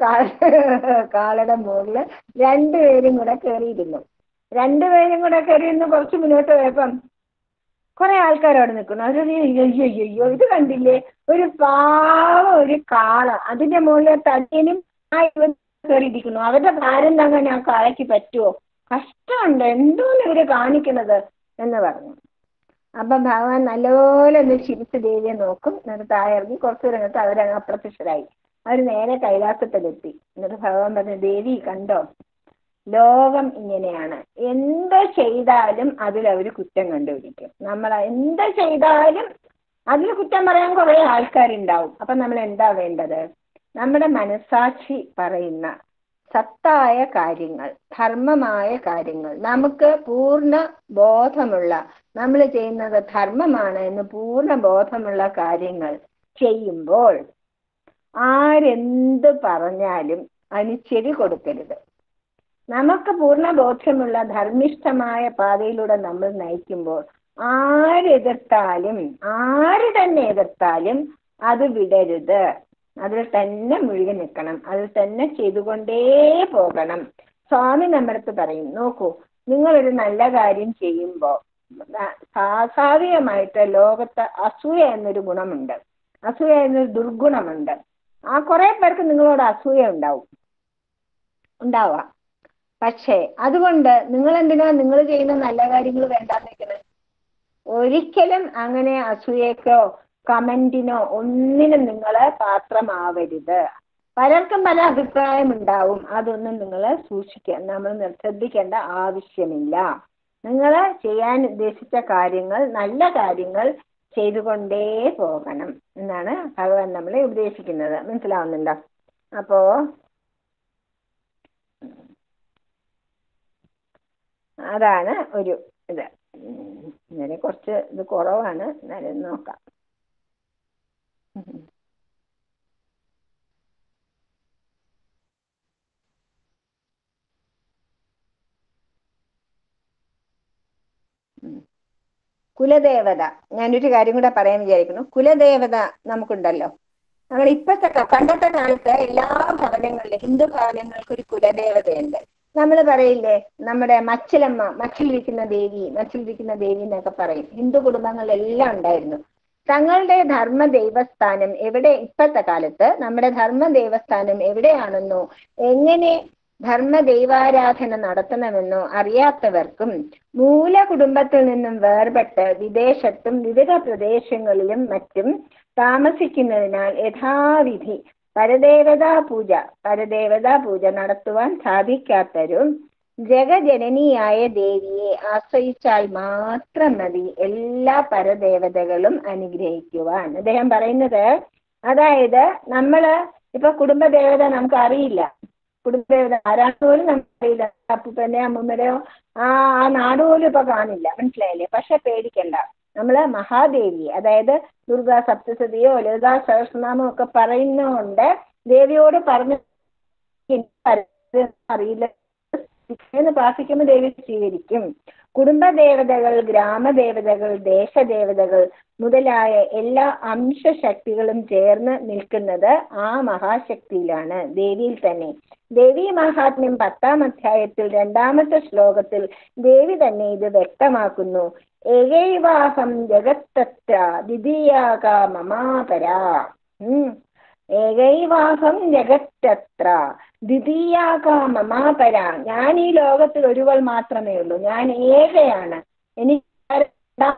കാളയുടെ മുകളിൽ 2 പേരും കൂടെ കയറിയിരുന്നു. 2 പേരും കൂടെ കയറിയിരുന്ന് കുറച്ച് മുന്നോട്ട് പോയപ്പം കുറെ ആൾക്കാർ അവിടെ നിൽക്കുന്നു. അവർ അയ്യോ ഇത് കണ്ടില്ലേ, ഒരു പാവ ഒരു കാള, അതിന്റെ മുകളിൽ തടിയനും ആ ഇവൻ കയറിയിരിക്കുന്നു. അവരുടെ ഭാരം താങ്ങാൻ ആ കാളയ്ക്ക് പറ്റുമോ? കഷ്ടമുണ്ട്, എന്തോന്ന് ഇവര് കാണിക്കുന്നത് എന്ന് പറഞ്ഞു. അപ്പം ഭഗവാൻ നല്ലപോലെ ഒന്ന് ചിരിച്ച് ദേവിയെ നോക്കും. എന്നിട്ട് താഴെ ഇറങ്ങി കുറച്ചു രംഗത്ത് അവരങ്ങ് അപ്രത്യക്ഷരായി. അവർ നേരെ കൈലാസത്തിലെത്തി. എന്നിട്ട് ഭഗവാൻ പറഞ്ഞു, ദേവി കണ്ടോ, ലോകം ഇങ്ങനെയാണ്. എന്ത് ചെയ്താലും അതിലവർ കുറ്റം കണ്ടുപിടിക്കും. നമ്മൾ എന്ത് ചെയ്താലും അതിൽ കുറ്റം പറയാൻ കുറെ ആൾക്കാരുണ്ടാവും. അപ്പം നമ്മൾ എന്താ വേണ്ടത്? നമ്മുടെ മനസാക്ഷി പറയുന്ന സത്തായ കാര്യങ്ങൾ, ധർമ്മമായ കാര്യങ്ങൾ, നമുക്ക് പൂർണ്ണ ബോധമുള്ള, നമ്മൾ ചെയ്യുന്നത് ധർമ്മമാണ് എന്ന് പൂർണ്ണ ബോധമുള്ള കാര്യങ്ങൾ ചെയ്യുമ്പോൾ ആരെന്ത് പറഞ്ഞാലും അതിന് ചെവി കൊടുക്കരുത്. നമുക്ക് പൂർണ്ണ ബോധ്യമുള്ള ധർമ്മിഷ്ഠമായ പാതയിലൂടെ നമ്മൾ നയിക്കുമ്പോൾ ആരെതിർത്താലും, ആര് തന്നെ എതിർത്താലും അത് വിടരുത്. അതിൽ തന്നെ മുഴുകി നിൽക്കണം, അതിൽ തന്നെ ചെയ്തുകൊണ്ടേ പോകണം. സ്വാമി നമ്മടുത്ത് പറയും, നോക്കൂ, നിങ്ങളൊരു നല്ല കാര്യം ചെയ്യുമ്പോൾ സ്വാഭാവികമായിട്ട് ലോകത്ത് അസൂയ എന്നൊരു ഗുണമുണ്ട്, അസൂയ എന്നൊരു ദുർഗുണമുണ്ട്. ആ കുറെ പേർക്ക് നിങ്ങളോട് അസൂയ ഉണ്ടാവാം. പക്ഷേ അതുകൊണ്ട് നിങ്ങൾ എന്തിനാ നിങ്ങൾ ചെയ്യുന്ന നല്ല കാര്യങ്ങൾ വേണ്ടാന്ന് വെക്കണേ? ഒരിക്കലും അങ്ങനെ അസൂയക്കോ കമന്റിനോ ഒന്നിനും നിങ്ങൾ പാത്രമാവരുത്. പലർക്കും പല അഭിപ്രായം ഉണ്ടാവും, അതൊന്നും നിങ്ങൾ നമ്മൾ ശ്രദ്ധിക്കേണ്ട ആവശ്യമില്ല. നിങ്ങൾ ചെയ്യാൻ ഉദ്ദേശിച്ച കാര്യങ്ങൾ, നല്ല കാര്യങ്ങൾ ചെയ്തുകൊണ്ടേ പോകണം എന്നാണ് ഭഗവാൻ നമ്മളെ ഉപദേശിക്കുന്നത്. മനസ്സിലാവുന്നുണ്ടോ? അപ്പോ അതാണ് ഒരു ഇത്. ഇങ്ങനെ കുറച്ച് ഇത് കുറവാണ്, എന്നാലും നോക്കാം. കുലദേവത, ഞാനൊരു കാര്യം കൂടെ പറയാൻ വിചാരിക്കുന്നു. കുലദേവത നമുക്കുണ്ടല്ലോ. നമ്മൾ ഇപ്പോഴത്തെ പണ്ടത്തെ കാലത്ത് എല്ലാ ഭവനങ്ങളിലും, ഹിന്ദു ഭവനങ്ങൾക്ക് ഒരു കുലദേവതയുണ്ട്. നമ്മൾ പറയില്ലേ, നമ്മുടെ മച്ചിലിരിക്കുന്ന ദേവി എന്നൊക്കെ പറയും. ഹിന്ദു കുടുംബങ്ങളിലെല്ലാം ഉണ്ടായിരുന്നു. തങ്ങളുടെ ധർമ്മ ദൈവസ്ഥാനം എവിടെ, ഇപ്പോഴത്തെ കാലത്ത് നമ്മുടെ ധർമ്മ ദൈവസ്ഥാനം എവിടെയാണെന്നോ എങ്ങനെ ധർമ്മ ദൈവാരാധന നടത്തണമെന്നോ അറിയാത്തവർക്കും മൂല കുടുംബത്തിൽ നിന്നും വേർപെട്ട് വിദേശത്തും വിവിധ പ്രദേശങ്ങളിലും മറ്റും താമസിക്കുന്നതിനാൽ യഥാവിധി പരദേവതാ പൂജ നടത്തുവാൻ സാധിക്കാത്തവരും ജഗജനനിയായ ദേവിയെ ആശ്രയിച്ചാൽ മാത്രം മതി എല്ലാ പരദേവതകളും അനുഗ്രഹിക്കുവാൻ. അദ്ദേഹം പറയുന്നത്, അതായത് നമ്മള് ഇപ്പൊ കുടുംബദേവത നമുക്ക് അറിയില്ല, കുടുംബദേവത ആരാണ് പോലും നമുക്കറിയില്ല, അപ്പൂപ്പനെയോ അമ്മൂമ്മരെയോ ആ നാട് പോലും ഇപ്പൊ കാണില്ല. മനസ്സിലായില്ലേ? പക്ഷെ പേടിക്കണ്ട, നമ്മള് മഹാദേവി, അതായത് ദുർഗാ സപ്തസതിയോ ലളിതാ സഹസ്രനാമോ ഒക്കെ പറയുന്നതുകൊണ്ട് ദേവിയോട് പറഞ്ഞു അറിയില്ല എന്ന് പ്രാർത്ഥിക്കുമ്പോൾ ദേവി സ്വീകരിക്കും. കുടുംബദേവതകൾ, ഗ്രാമദേവതകൾ, ദേശദേവതകൾ മുതലായ എല്ലാ അംശശക്തികളും ചേർന്ന് നിൽക്കുന്നത് ആ മഹാശക്തിയിലാണ്, ദേവിയിൽ തന്നെ. ദേവി മഹാത്മ്യം 10-ാം അധ്യായത്തിൽ 2-ാമത്തെ ശ്ലോകത്തിൽ ദേവി തന്നെ ഇത് വ്യക്തമാക്കുന്നു. ഏകൈവാഹം ജഗത്തത്ര ദ്വിതീയാക മമാപരാ. ഏകൈവാഹം ജഗത്തത്ര ദ്വിതീയാക മമാപര. ഞാൻ ഈ ലോകത്തിൽ ഒരുവൾ മാത്രമേ ഉള്ളൂ, ഞാൻ ഏകയാണ്, എനിക്ക്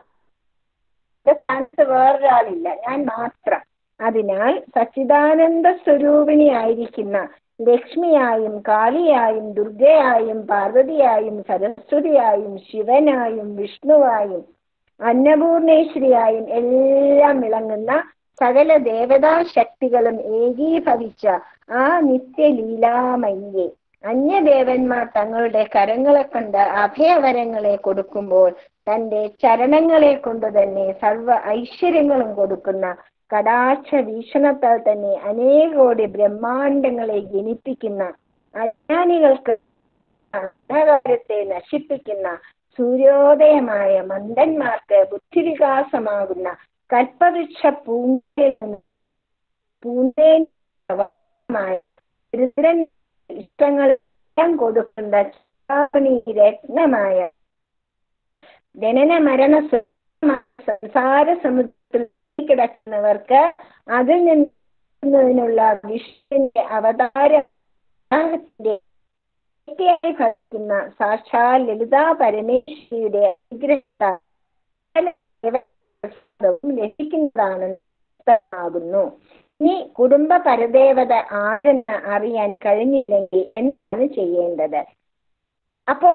വേറൊരാളില്ല, ഞാൻ മാത്രം. അതിനാൽ സച്ചിദാനന്ദ സ്വരൂപിണിയായിരിക്കുന്ന ലക്ഷ്മിയായും കാളിയായും ദുർഗയായും പാർവതിയായും സരസ്വതിയായും ശിവനായും വിഷ്ണുവായും അന്നപൂർണേശ്വരിയായും എല്ലാം വിളങ്ങുന്ന സകല ദേവതാ ശക്തികളും ഏകീഭവിച്ച ആ നിത്യലീലാമയ്യെ അന്യദേവന്മാർ തങ്ങളുടെ കരങ്ങളെ കൊണ്ട് അഭയവരങ്ങളെ കൊടുക്കുമ്പോൾ തൻ്റെ ചരണങ്ങളെ കൊണ്ട് തന്നെ സർവ ഐശ്വര്യങ്ങളും കൊടുക്കുന്ന കടാക്ഷ വീക്ഷണത്താൽ തന്നെ അനേകോടി ബ്രഹ്മാണ്ടങ്ങളെ ജനിപ്പിക്കുന്ന അജ്ഞാനികൾക്ക് അന്ധകാരത്തെ നശിപ്പിക്കുന്ന സൂര്യോദയമായ മന്ദന്മാർക്ക് ബുദ്ധിവികാസമാകുന്ന കൽപ്പവൃക്ഷ ഇഷ്ടങ്ങളെല്ലാം കൊടുക്കുന്ന രത്നമായ ജനന മരണ സംസാര സമുദ്രത്തിൽ കിടക്കുന്നവർക്ക് അതിൽ നിന്നുള്ള വിഷ്ണുവിന്റെ അവതാരത്തിന്റെ ഭരിക്കുന്ന സാക്ഷാൽ ലളിതാ പരമേശ്വരിയുടെ അനുഗ്രഹത്താൽ ലഭിക്കുന്നതാണെന്ന് ഇനി കുടുംബ പരദേവത ആരെന്ന് അറിയാൻ കഴിഞ്ഞില്ലെങ്കിൽ എന്താണ് ചെയ്യേണ്ടത്? അപ്പോൾ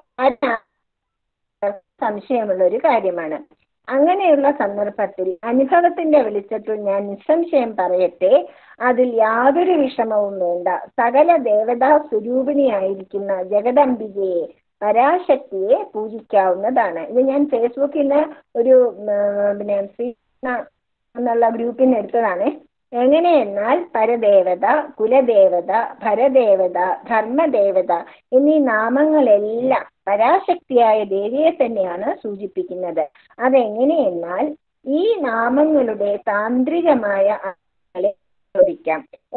സംശയമുള്ള ഒരു കാര്യമാണ്. അങ്ങനെയുള്ള സന്ദർഭത്തിൽ അനുഭവത്തിന്റെ വെളിച്ചത്തിൽ ഞാൻ നിസ്സംശയം പറയട്ടെ, അതിൽ യാതൊരു വിഷമവും വേണ്ട. സകല ദേവതാ സ്വരൂപിണിയായിരിക്കുന്ന ജഗദംബികയെ, പരാശക്തിയെ പൂജിക്കാവുന്നതാണ്. ഇത് ഞാൻ ഫേസ്ബുക്കിൽ നിന്ന് ഒരു ശ്രീ എന്നുള്ള ഗ്രൂപ്പിൽ നിന്ന് എടുത്തതാണ്. എങ്ങനെയെന്നാൽ പരദേവത, കുലദേവത, ഭരദേവത, ധർമ്മദേവത എന്നീ നാമങ്ങളെല്ലാം പരാശക്തിയായ ദേവിയെ തന്നെയാണ് സൂചിപ്പിക്കുന്നത്. അതെങ്ങനെയെന്നാൽ ഈ നാമങ്ങളുടെ താന്ത്രികമായ ചോദിക്കാം.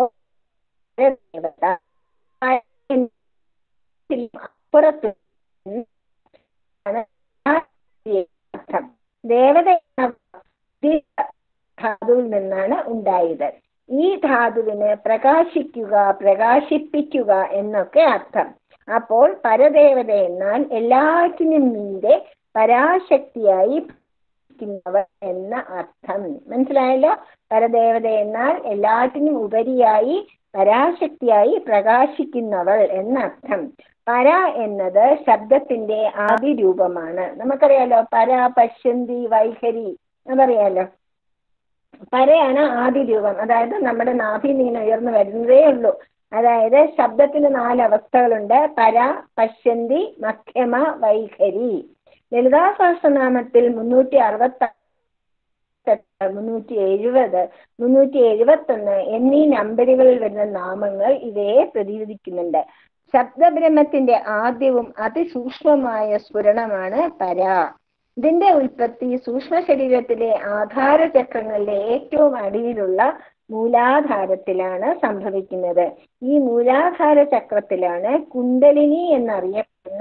അപ്പുറത്ത് ദേവത ധാതുവിൽ നിന്നാണ് ഉണ്ടായത്. ഈ ധാതുവിന് പ്രകാശിക്കുക, പ്രകാശിപ്പിക്കുക എന്നൊക്കെ അർത്ഥം. അപ്പോൾ പരദേവത എന്നാൽ എല്ലാറ്റിനും മീതെ പരാശക്തിയായി എന്ന അർത്ഥം. മനസ്സിലായല്ലോ? പരദേവത എന്നാൽ എല്ലാറ്റിനും ഉപരിയായി പരാശക്തിയായി പ്രകാശിക്കുന്നവൾ എന്നർത്ഥം. പര എന്നത് ശബ്ദത്തിന്റെ ആദി രൂപമാണ്. നമുക്കറിയാലോ, പര, പശ്യന്തി, വൈഖരി അതറിയാലോ. പരയാണ് ആദി രൂപം, അതായത് നമ്മുടെ നാഭിയിൽ നിന്ന് ഉയർന്നു വരുന്നതേ ഉള്ളൂ. അതായത് ശബ്ദത്തിന് 4 അവസ്ഥകളുണ്ട്: പര, പശ്യന്തി, മധ്യമ, വൈഖരി. ലളിതാ സഹസ്രനാമത്തിൽ 368, 370, 371 എന്നീ നമ്പറുകളിൽ വരുന്ന നാമങ്ങൾ ഇവയെ പ്രതിനിധിക്കുന്നുണ്ട്. ശബ്ദബ്രഹ്മത്തിന്റെ ആദ്യവും അതിസൂക്ഷ്മമായ സ്ഫുരണമാണ് പര. ഇതിന്റെ ഉൽപ്പത്തി സൂക്ഷ്മ ശരീരത്തിലെ ആധാര ചക്രങ്ങളിലെ ഏറ്റവും അടിയിലുള്ള മൂലാധാരത്തിലാണ് സംഭവിക്കുന്നത്. ഈ മൂലാധാര ചക്രത്തിലാണ് കുണ്ടലിനി എന്നറിയപ്പെടുന്ന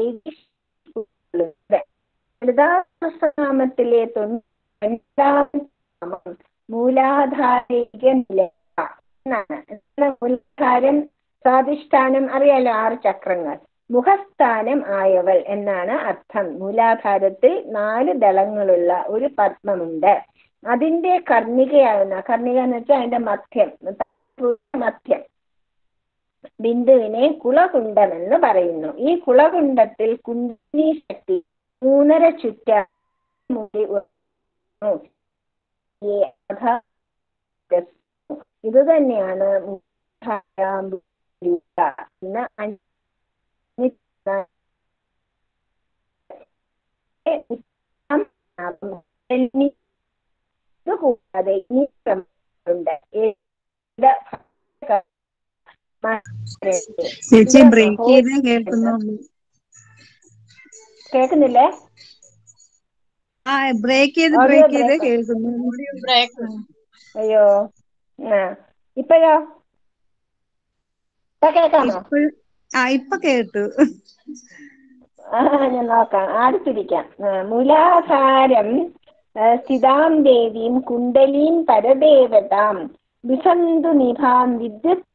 ലളിതാസഹസ്രനാമത്തിലെ 90 മൂലാധാരിക നില എന്നാണ്. മൂലാധാരം, സ്വാധിഷ്ഠാനം അറിയാലോ, 6 ചക്രങ്ങൾ. മുഖസ്ഥാനം ആയവൾ എന്നാണ് അർത്ഥം. മൂലാധാരത്തിൽ 4 ദളങ്ങളുള്ള ഒരു പത്മമുണ്ട്. അതിന്റെ കർണികയാകുന്ന, കർണിക എന്ന് വെച്ചാൽ അതിന്റെ മധ്യം ബിന്ദുവിനെ കുളകുണ്ടമെന്ന് പറയുന്നു. ഈ കുളകുണ്ടത്തിൽ കുണ്ടലിനി ശക്തി 3.5 ചുറ്റ ഇത് തന്നെയാണ് കൂടാതെ കേൾക്കുന്നില്ലേ? അയ്യോ, ഇപ്പോഴോ? കേൾക്കാമോ? ഇപ്പൊ കേട്ടു. ഞാൻ നോക്കാം, ആടിപ്പിടിക്കാം. മൂലാധാരം സ്ഥിതാം ദേവീം കുണ്ടലീം പരദേവതാം വിസന്തു നിഭാം വിദ്യുത്.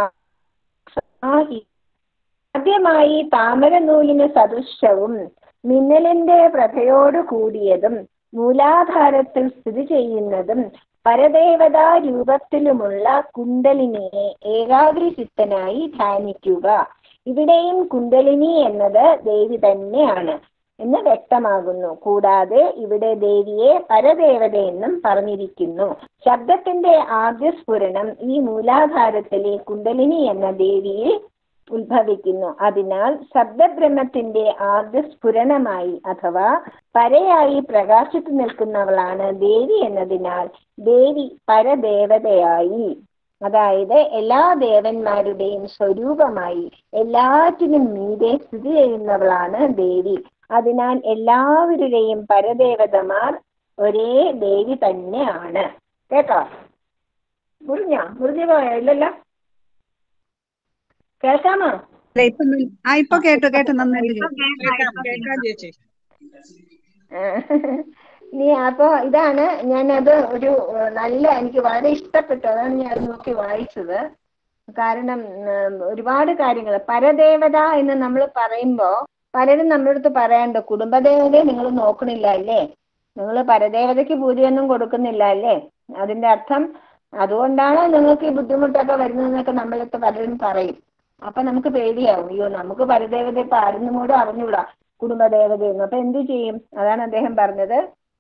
ആദ്യമായി താമരനൂലിന് സദൃശവും മിന്നലിന്റെ പ്രഭയോട് കൂടിയതും മൂലാധാരത്തിൽ സ്ഥിതി ചെയ്യുന്നതും പരദേവതാ രൂപത്തിലുമുള്ള കുണ്ടലിനിയെ ഏകാഗ്രചിത്തനായി ധ്യാനിക്കുക. ഇവിടെയും കുണ്ടലിനി എന്നത് ദേവി തന്നെയാണ് എന്ന് വ്യക്തമാകുന്നു. കൂടാതെ ഇവിടെ ദേവിയെ പരദേവതയെന്നും പറഞ്ഞിരിക്കുന്നു. ശബ്ദത്തിന്റെ ആദ്യ സ്ഫുരണം ഈ മൂലാധാരത്തിലെ കുണ്ടലിനി എന്ന ദേവിയിൽ ഉത്ഭവിക്കുന്നു. അതിനാൽ ശബ്ദബ്രഹ്മത്തിന്റെ ആദ്യ സ്ഫുരണമായി അഥവാ പരയായി പ്രകാശിച്ചു നിൽക്കുന്നവളാണ് ദേവി എന്നതിനാൽ ദേവി പരദേവതയായി, അതായത് എല്ലാ ദേവന്മാരുടെയും സ്വരൂപമായി എല്ലാറ്റിനും മീതെ സ്ഥിതി ചെയ്യുന്നവളാണ് ദേവി. അതിനാൽ എല്ലാവരുടെയും പരദേവതമാർ ഒരേ ദേവി തന്നെയാണ്. കേട്ടോ? മുറിഞ്ഞു പോയോ? ഇല്ലല്ലോ, കേൾക്കാമോ? ഇപ്പൊ കേട്ടു നന്നായിട്ട്. നീ അപ്പൊ ഇതാണ് ഞാനത് ഒരു നല്ല എനിക്ക് വളരെ ഇഷ്ടപ്പെട്ടു, അതാണ് ഞാൻ അത് നോക്കി വായിച്ചത്. കാരണം ഒരുപാട് കാര്യങ്ങൾ പരദേവത എന്ന് നമ്മൾ പറയുമ്പോ പലരും നമ്മുടെ അടുത്ത് പറയാണ്ട് കുടുംബദേവതയെ നിങ്ങൾ നോക്കണില്ല അല്ലേ, നിങ്ങൾ പരദേവതയ്ക്ക് പൂജയൊന്നും കൊടുക്കുന്നില്ല അല്ലേ, അതിന്റെ അർത്ഥം അതുകൊണ്ടാണ് നിങ്ങൾക്ക് ഈ ബുദ്ധിമുട്ടൊക്കെ വരുന്നതെന്നൊക്കെ നമ്മളടുത്ത് പലരും പറയും. അപ്പൊ നമുക്ക് പേടിയാവും, അയ്യോ നമുക്ക് പരദേവത ഇപ്പൊ ആരെന്നും കൂടെ അറിഞ്ഞൂടാ കുടുംബദേവതയെന്ന്, അപ്പൊ എന്ത് ചെയ്യും? അതാണ് അദ്ദേഹം പറഞ്ഞത്,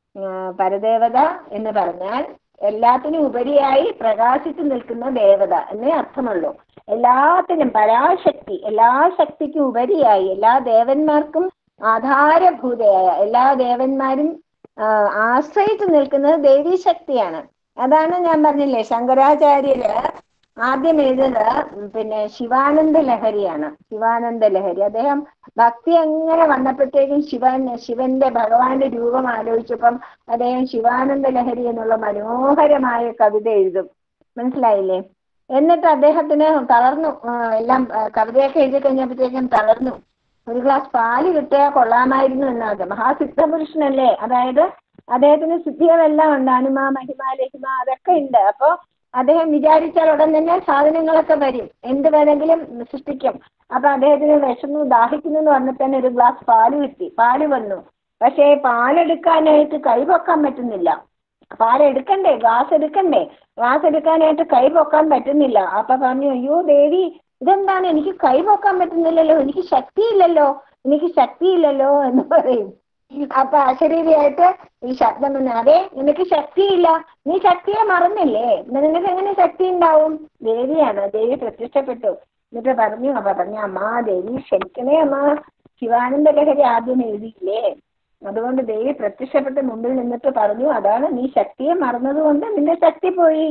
പരദേവത എന്ന് പറഞ്ഞാൽ എല്ലാത്തിനും ഉപരിയായി പ്രകാശിച്ചു നിൽക്കുന്ന ദേവത എന്നേ അർത്ഥമുള്ളൂ. എല്ലാത്തിനും പരാശക്തി, എല്ലാ ശക്തിക്കും ഉപരിയായി എല്ലാ ദേവന്മാർക്കും ആധാരഭൂതയായ എല്ലാ ദേവന്മാരും ആശ്രയിച്ചു നിൽക്കുന്നത് ദേവീ ശക്തിയാണ്. അതാണ് ഞാൻ പറഞ്ഞില്ലേ, ശങ്കരാചാര്യര് ആദ്യം എഴുതുന്നത് പിന്നെ ശിവാനന്ദ ലഹരിയാണ്. ശിവാനന്ദ ലഹരി അദ്ദേഹം ഭക്തി അങ്ങനെ വന്നപ്പോഴത്തേക്കും ശിവന്റെ ഭഗവാന്റെ രൂപം ആലോചിച്ചപ്പം അദ്ദേഹം ശിവാനന്ദ ലഹരി എന്നുള്ള മനോഹരമായ കവിത എഴുതും. മനസ്സിലായില്ലേ? എന്നിട്ട് അദ്ദേഹത്തിന് തളർന്നു, എല്ലാം കവിതയൊക്കെ എഴുതി കഴിഞ്ഞപ്പോഴത്തേക്കും തളർന്നു. ഒരു ഗ്ലാസ് പാല് കിട്ടിയാൽ കൊള്ളാമായിരുന്നു എന്നാണ്. മഹാസിദ്ധപുരുഷനല്ലേ, അതായത് അദ്ദേഹത്തിന് സിദ്ധികളെല്ലാം ഉണ്ട്, അനുമ മഹിമ ലഹിമ അതൊക്കെ ഉണ്ട്. അപ്പൊ അദ്ദേഹം വിചാരിച്ചാൽ ഉടൻ തന്നെ സാധനങ്ങളൊക്കെ വരും, എന്ത് വേണമെങ്കിലും സൃഷ്ടിക്കും. അപ്പൊ അദ്ദേഹത്തിന് വിശന്നു ദാഹിക്കുന്നു എന്ന് പറഞ്ഞിട്ട് തന്നെ ഒരു ഗ്ലാസ് പാല് കിട്ടി, പാല് വന്നു. പക്ഷേ പാലെടുക്കാനായിട്ട് കൈ പൊക്കാൻ പറ്റുന്നില്ല. പാലെടുക്കണ്ടേ, ഗ്ലാസ് എടുക്കണ്ടേ, ഗ്ലാസ് എടുക്കാനായിട്ട് കൈ പൊക്കാൻ പറ്റുന്നില്ല. അപ്പൊ പറഞ്ഞു, അയ്യോ ദേവി ഇതെന്താണ്, എനിക്ക് കൈ പൊക്കാൻ പറ്റുന്നില്ലല്ലോ, എനിക്ക് ശക്തിയില്ലല്ലോ, എനിക്ക് ശക്തിയില്ലല്ലോ എന്ന് പറയും. അപ്പൊ അശരീരിയായിട്ട് ഈ ശബ്ദം വന്നു, അതെ നിനക്ക് ശക്തിയില്ല, നീ ശക്തിയെ മറന്നില്ലേ, നിനക്ക് എങ്ങനെ ശക്തി ഉണ്ടാവും? ദേവിയാണ്, ദേവി പ്രത്യക്ഷപ്പെട്ടു. എന്നിട്ട് പറഞ്ഞു അമ്മാ ദേവി ക്ഷമിക്കണേ അമ്മാ, ശിവാനന്ദ ലഹരി ആദ്യം എഴുതിയില്ലേ, അതുകൊണ്ട് ദേവി പ്രത്യക്ഷപ്പെട്ട് മുമ്പിൽ നിന്നിട്ട് പറഞ്ഞു, അതാണ് നീ ശക്തിയെ മറന്നതുകൊണ്ട് നിന്റെ ശക്തി പോയി.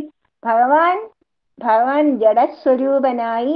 ഭഗവാൻ ജഡസ്വരൂപനായി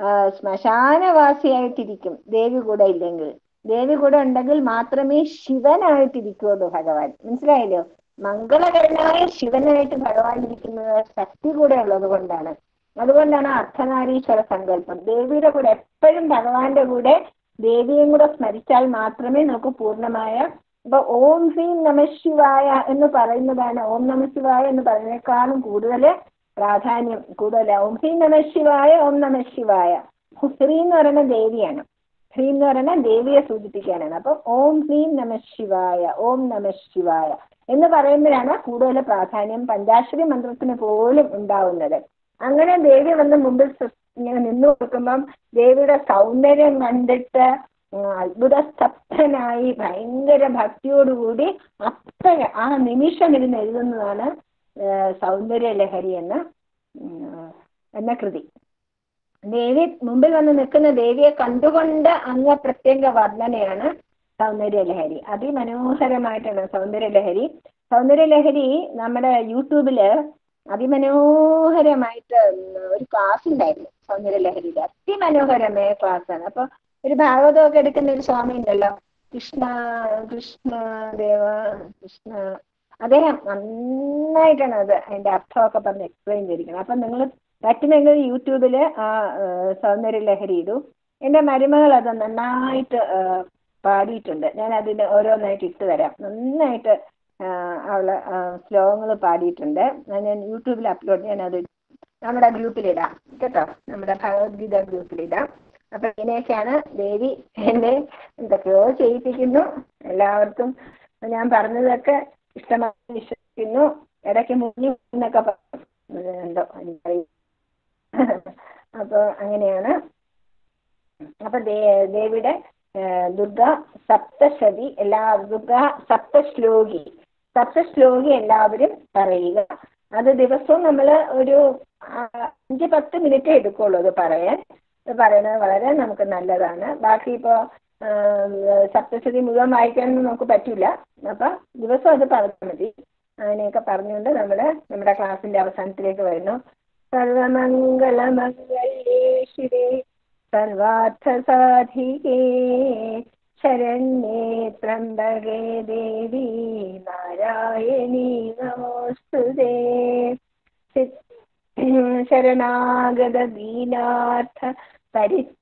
ശ്മശാനവാസിയായിട്ടിരിക്കും ദേവി കൂടെ ഇല്ലെങ്കിൽ. ദേവി കൂടെ ഉണ്ടെങ്കിൽ മാത്രമേ ശിവനായിട്ടിരിക്കുള്ളൂ ഭഗവാൻ. മനസ്സിലായല്ലോ? മംഗളകരനായ ശിവനായിട്ട് ഭഗവാൻ ഇരിക്കുന്നത് ശക്തി കൂടെ ഉള്ളത് കൊണ്ടാണ്. അതുകൊണ്ടാണ് അർദ്ധനാരീശ്വര സങ്കല്പം. ദേവിയുടെ കൂടെ എപ്പോഴും ഭഗവാന്റെ കൂടെ ദേവിയും കൂടെ സ്മരിച്ചാൽ മാത്രമേ നമുക്ക് പൂർണ്ണമായ, ഇപ്പൊ ഓം ഹ്രീം നമ ശിവായ എന്ന് പറയുന്നതാണ്, ഓം നമ ശിവായ എന്ന് പറയുന്നതിനേക്കാളും കൂടുതൽ പ്രാധാന്യം കൂടുതൽ ഓം ഹ്രീം നമ ശിവായ, ഓം നമ ശിവായ. ഹ്രീം എന്ന് പറയുന്ന ദേവിയാണ്, ഹ്രീം എന്ന് പറയുന്ന ദേവിയെ സൂചിപ്പിക്കാനാണ്. അപ്പൊ ഓം ഹ്രീം നമ ശിവായ, ഓം നമ ശിവായ എന്ന് പറയുമ്പോഴാണ് കൂടുതൽ പ്രാധാന്യം പഞ്ചാക്ഷരി മന്ത്രത്തിന് പോലും ഉണ്ടാവുന്നത്. അങ്ങനെ ദേവി വന്ന് മുമ്പിൽ ഇങ്ങനെ നിന്നു കൊടുക്കുമ്പം ദേവിയുടെ സൗന്ദര്യം കണ്ടിട്ട് അത്ഭുത സ്തബ്ധനായി ഭയങ്കര ഭക്തിയോടുകൂടി ആ നിമിഷം ഇരുന്ന് എഴുതുന്നതാണ് സൗന്ദര്യ ലഹരി എന്ന കൃതി. ദേവി മുമ്പിൽ വന്ന് നിൽക്കുന്ന ദേവിയെ കണ്ടുകൊണ്ട് അങ്ങ് പ്രത്യേക വർണ്ണനയാണ് സൗന്ദര്യ ലഹരി. അതിമനോഹരമായിട്ടാണ് സൗന്ദര്യ ലഹരി. സൗന്ദര്യ ലഹരി നമ്മുടെ യൂട്യൂബില് അതിമനോഹരമായിട്ട് ഒരു ക്ലാസ് ഉണ്ടായിരുന്നു സൗന്ദര്യ ലഹരിയുടെ, അതിമനോഹരമായ ക്ലാസ്സാണ്. അപ്പൊ ഒരു ഭാഗവതമൊക്കെ എടുക്കുന്ന ഒരു സ്വാമി ഉണ്ടല്ലോ, കൃഷ്ണദേവ കൃഷ്ണ, അദ്ദേഹം നന്നായിട്ടാണ് അതിന്റെ അർത്ഥമൊക്കെ പറഞ്ഞ് എക്സ്പ്ലെയിൻ ചെയ്തിരിക്കുന്നത്. അപ്പൊ നിങ്ങൾ പറ്റുമെങ്കിൽ യൂട്യൂബില് ആ സൗന്ദര്യ ലഹരി ഇടൂ. എൻ്റെ മരുമകൾ അത് നന്നായിട്ട് പാടിയിട്ടുണ്ട്. ഞാൻ അതിന് ഓരോന്നായിട്ട് ഇട്ട് തരാം. നന്നായിട്ട് അവള് ശ്ലോകങ്ങൾ പാടിയിട്ടുണ്ട്. ഞാൻ യൂട്യൂബിൽ അപ്ലോഡ് ചെയ്യാൻ അത് നമ്മുടെ ഗ്രൂപ്പിലിടാം കേട്ടോ, നമ്മുടെ ഭഗവത്ഗീത ഗ്രൂപ്പിലിടാം. അപ്പൊ ഇങ്ങനെയൊക്കെയാണ് ദേവി എന്നെ എന്തൊക്കെയോ ചെയ്യിപ്പിക്കുന്നു. എല്ലാവർക്കും ഞാൻ പറഞ്ഞതൊക്കെ ഇഷ്ടമായി വിശ്വസിക്കുന്നു. ഇടയ്ക്ക് മുങ്ങി എന്നൊക്കെ എന്തോ എനിക്കറിയില്ല. അപ്പൊ അങ്ങനെയാണ്. അപ്പൊ ദേവിയുടെ ദുർഗ സപ്തശതി, ദുർഗ സപ്തശ്ലോകി എല്ലാവരും പറയുക. അത് ദിവസവും നമ്മൾ ഒരു 5-10 മിനിറ്റ് എടുക്കുള്ളൂ അത് പറയാൻ. പറയുന്നത് വളരെ നമുക്ക് നല്ലതാണ്. ബാക്കി ഇപ്പോ സപ്തശതി മുഴുവൻ വായിക്കാനൊന്നും നമുക്ക് പറ്റില്ല. അപ്പൊ ദിവസം അത് പറഞ്ഞാൽ മതി. അങ്ങനെയൊക്കെ പറഞ്ഞുകൊണ്ട് നമ്മുടെ ക്ലാസ്സിന്റെ അവസാനത്തിലേക്ക് വരുന്നു. സർവമംഗളമംഗല്യേ ശിവേ സർവാർത്ഥസാധികേ ശരണ്യേ ത്രംബകേ ദേവി നാരായണീ നമോസ്തുതേ. ശരണാഗത ദീനാർത്ഥ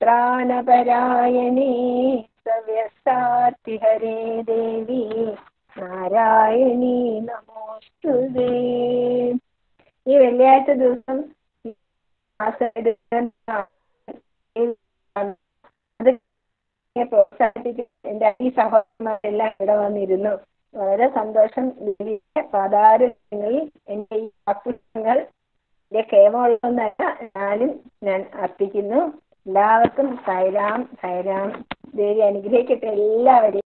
പരിത്രാണപരായണേ സവ്യസാർത്തി ഹരേ ദേവി നാരായണീ നമോസ്തുതേ. ഈ വെള്ളിയാഴ്ച ദിവസം അത് പ്രോത്സാഹിപ്പിക്കും. എൻ്റെ ഈ സഹോദരന്മാരെല്ലാം ഇവിടെ വന്നിരുന്നു. വളരെ സന്തോഷം. പാതാരങ്ങളിൽ എൻ്റെ ഈ വാക്കുകൾ എൻ്റെ ക്ഷേമമുള്ളതെന്നല്ല ഞാൻ അർപ്പിക്കുന്നു. എല്ലാവർക്കും സൈറാം സൈറാം. ദേവി അനുഗ്രഹിക്കട്ടെ എല്ലാവരെയും.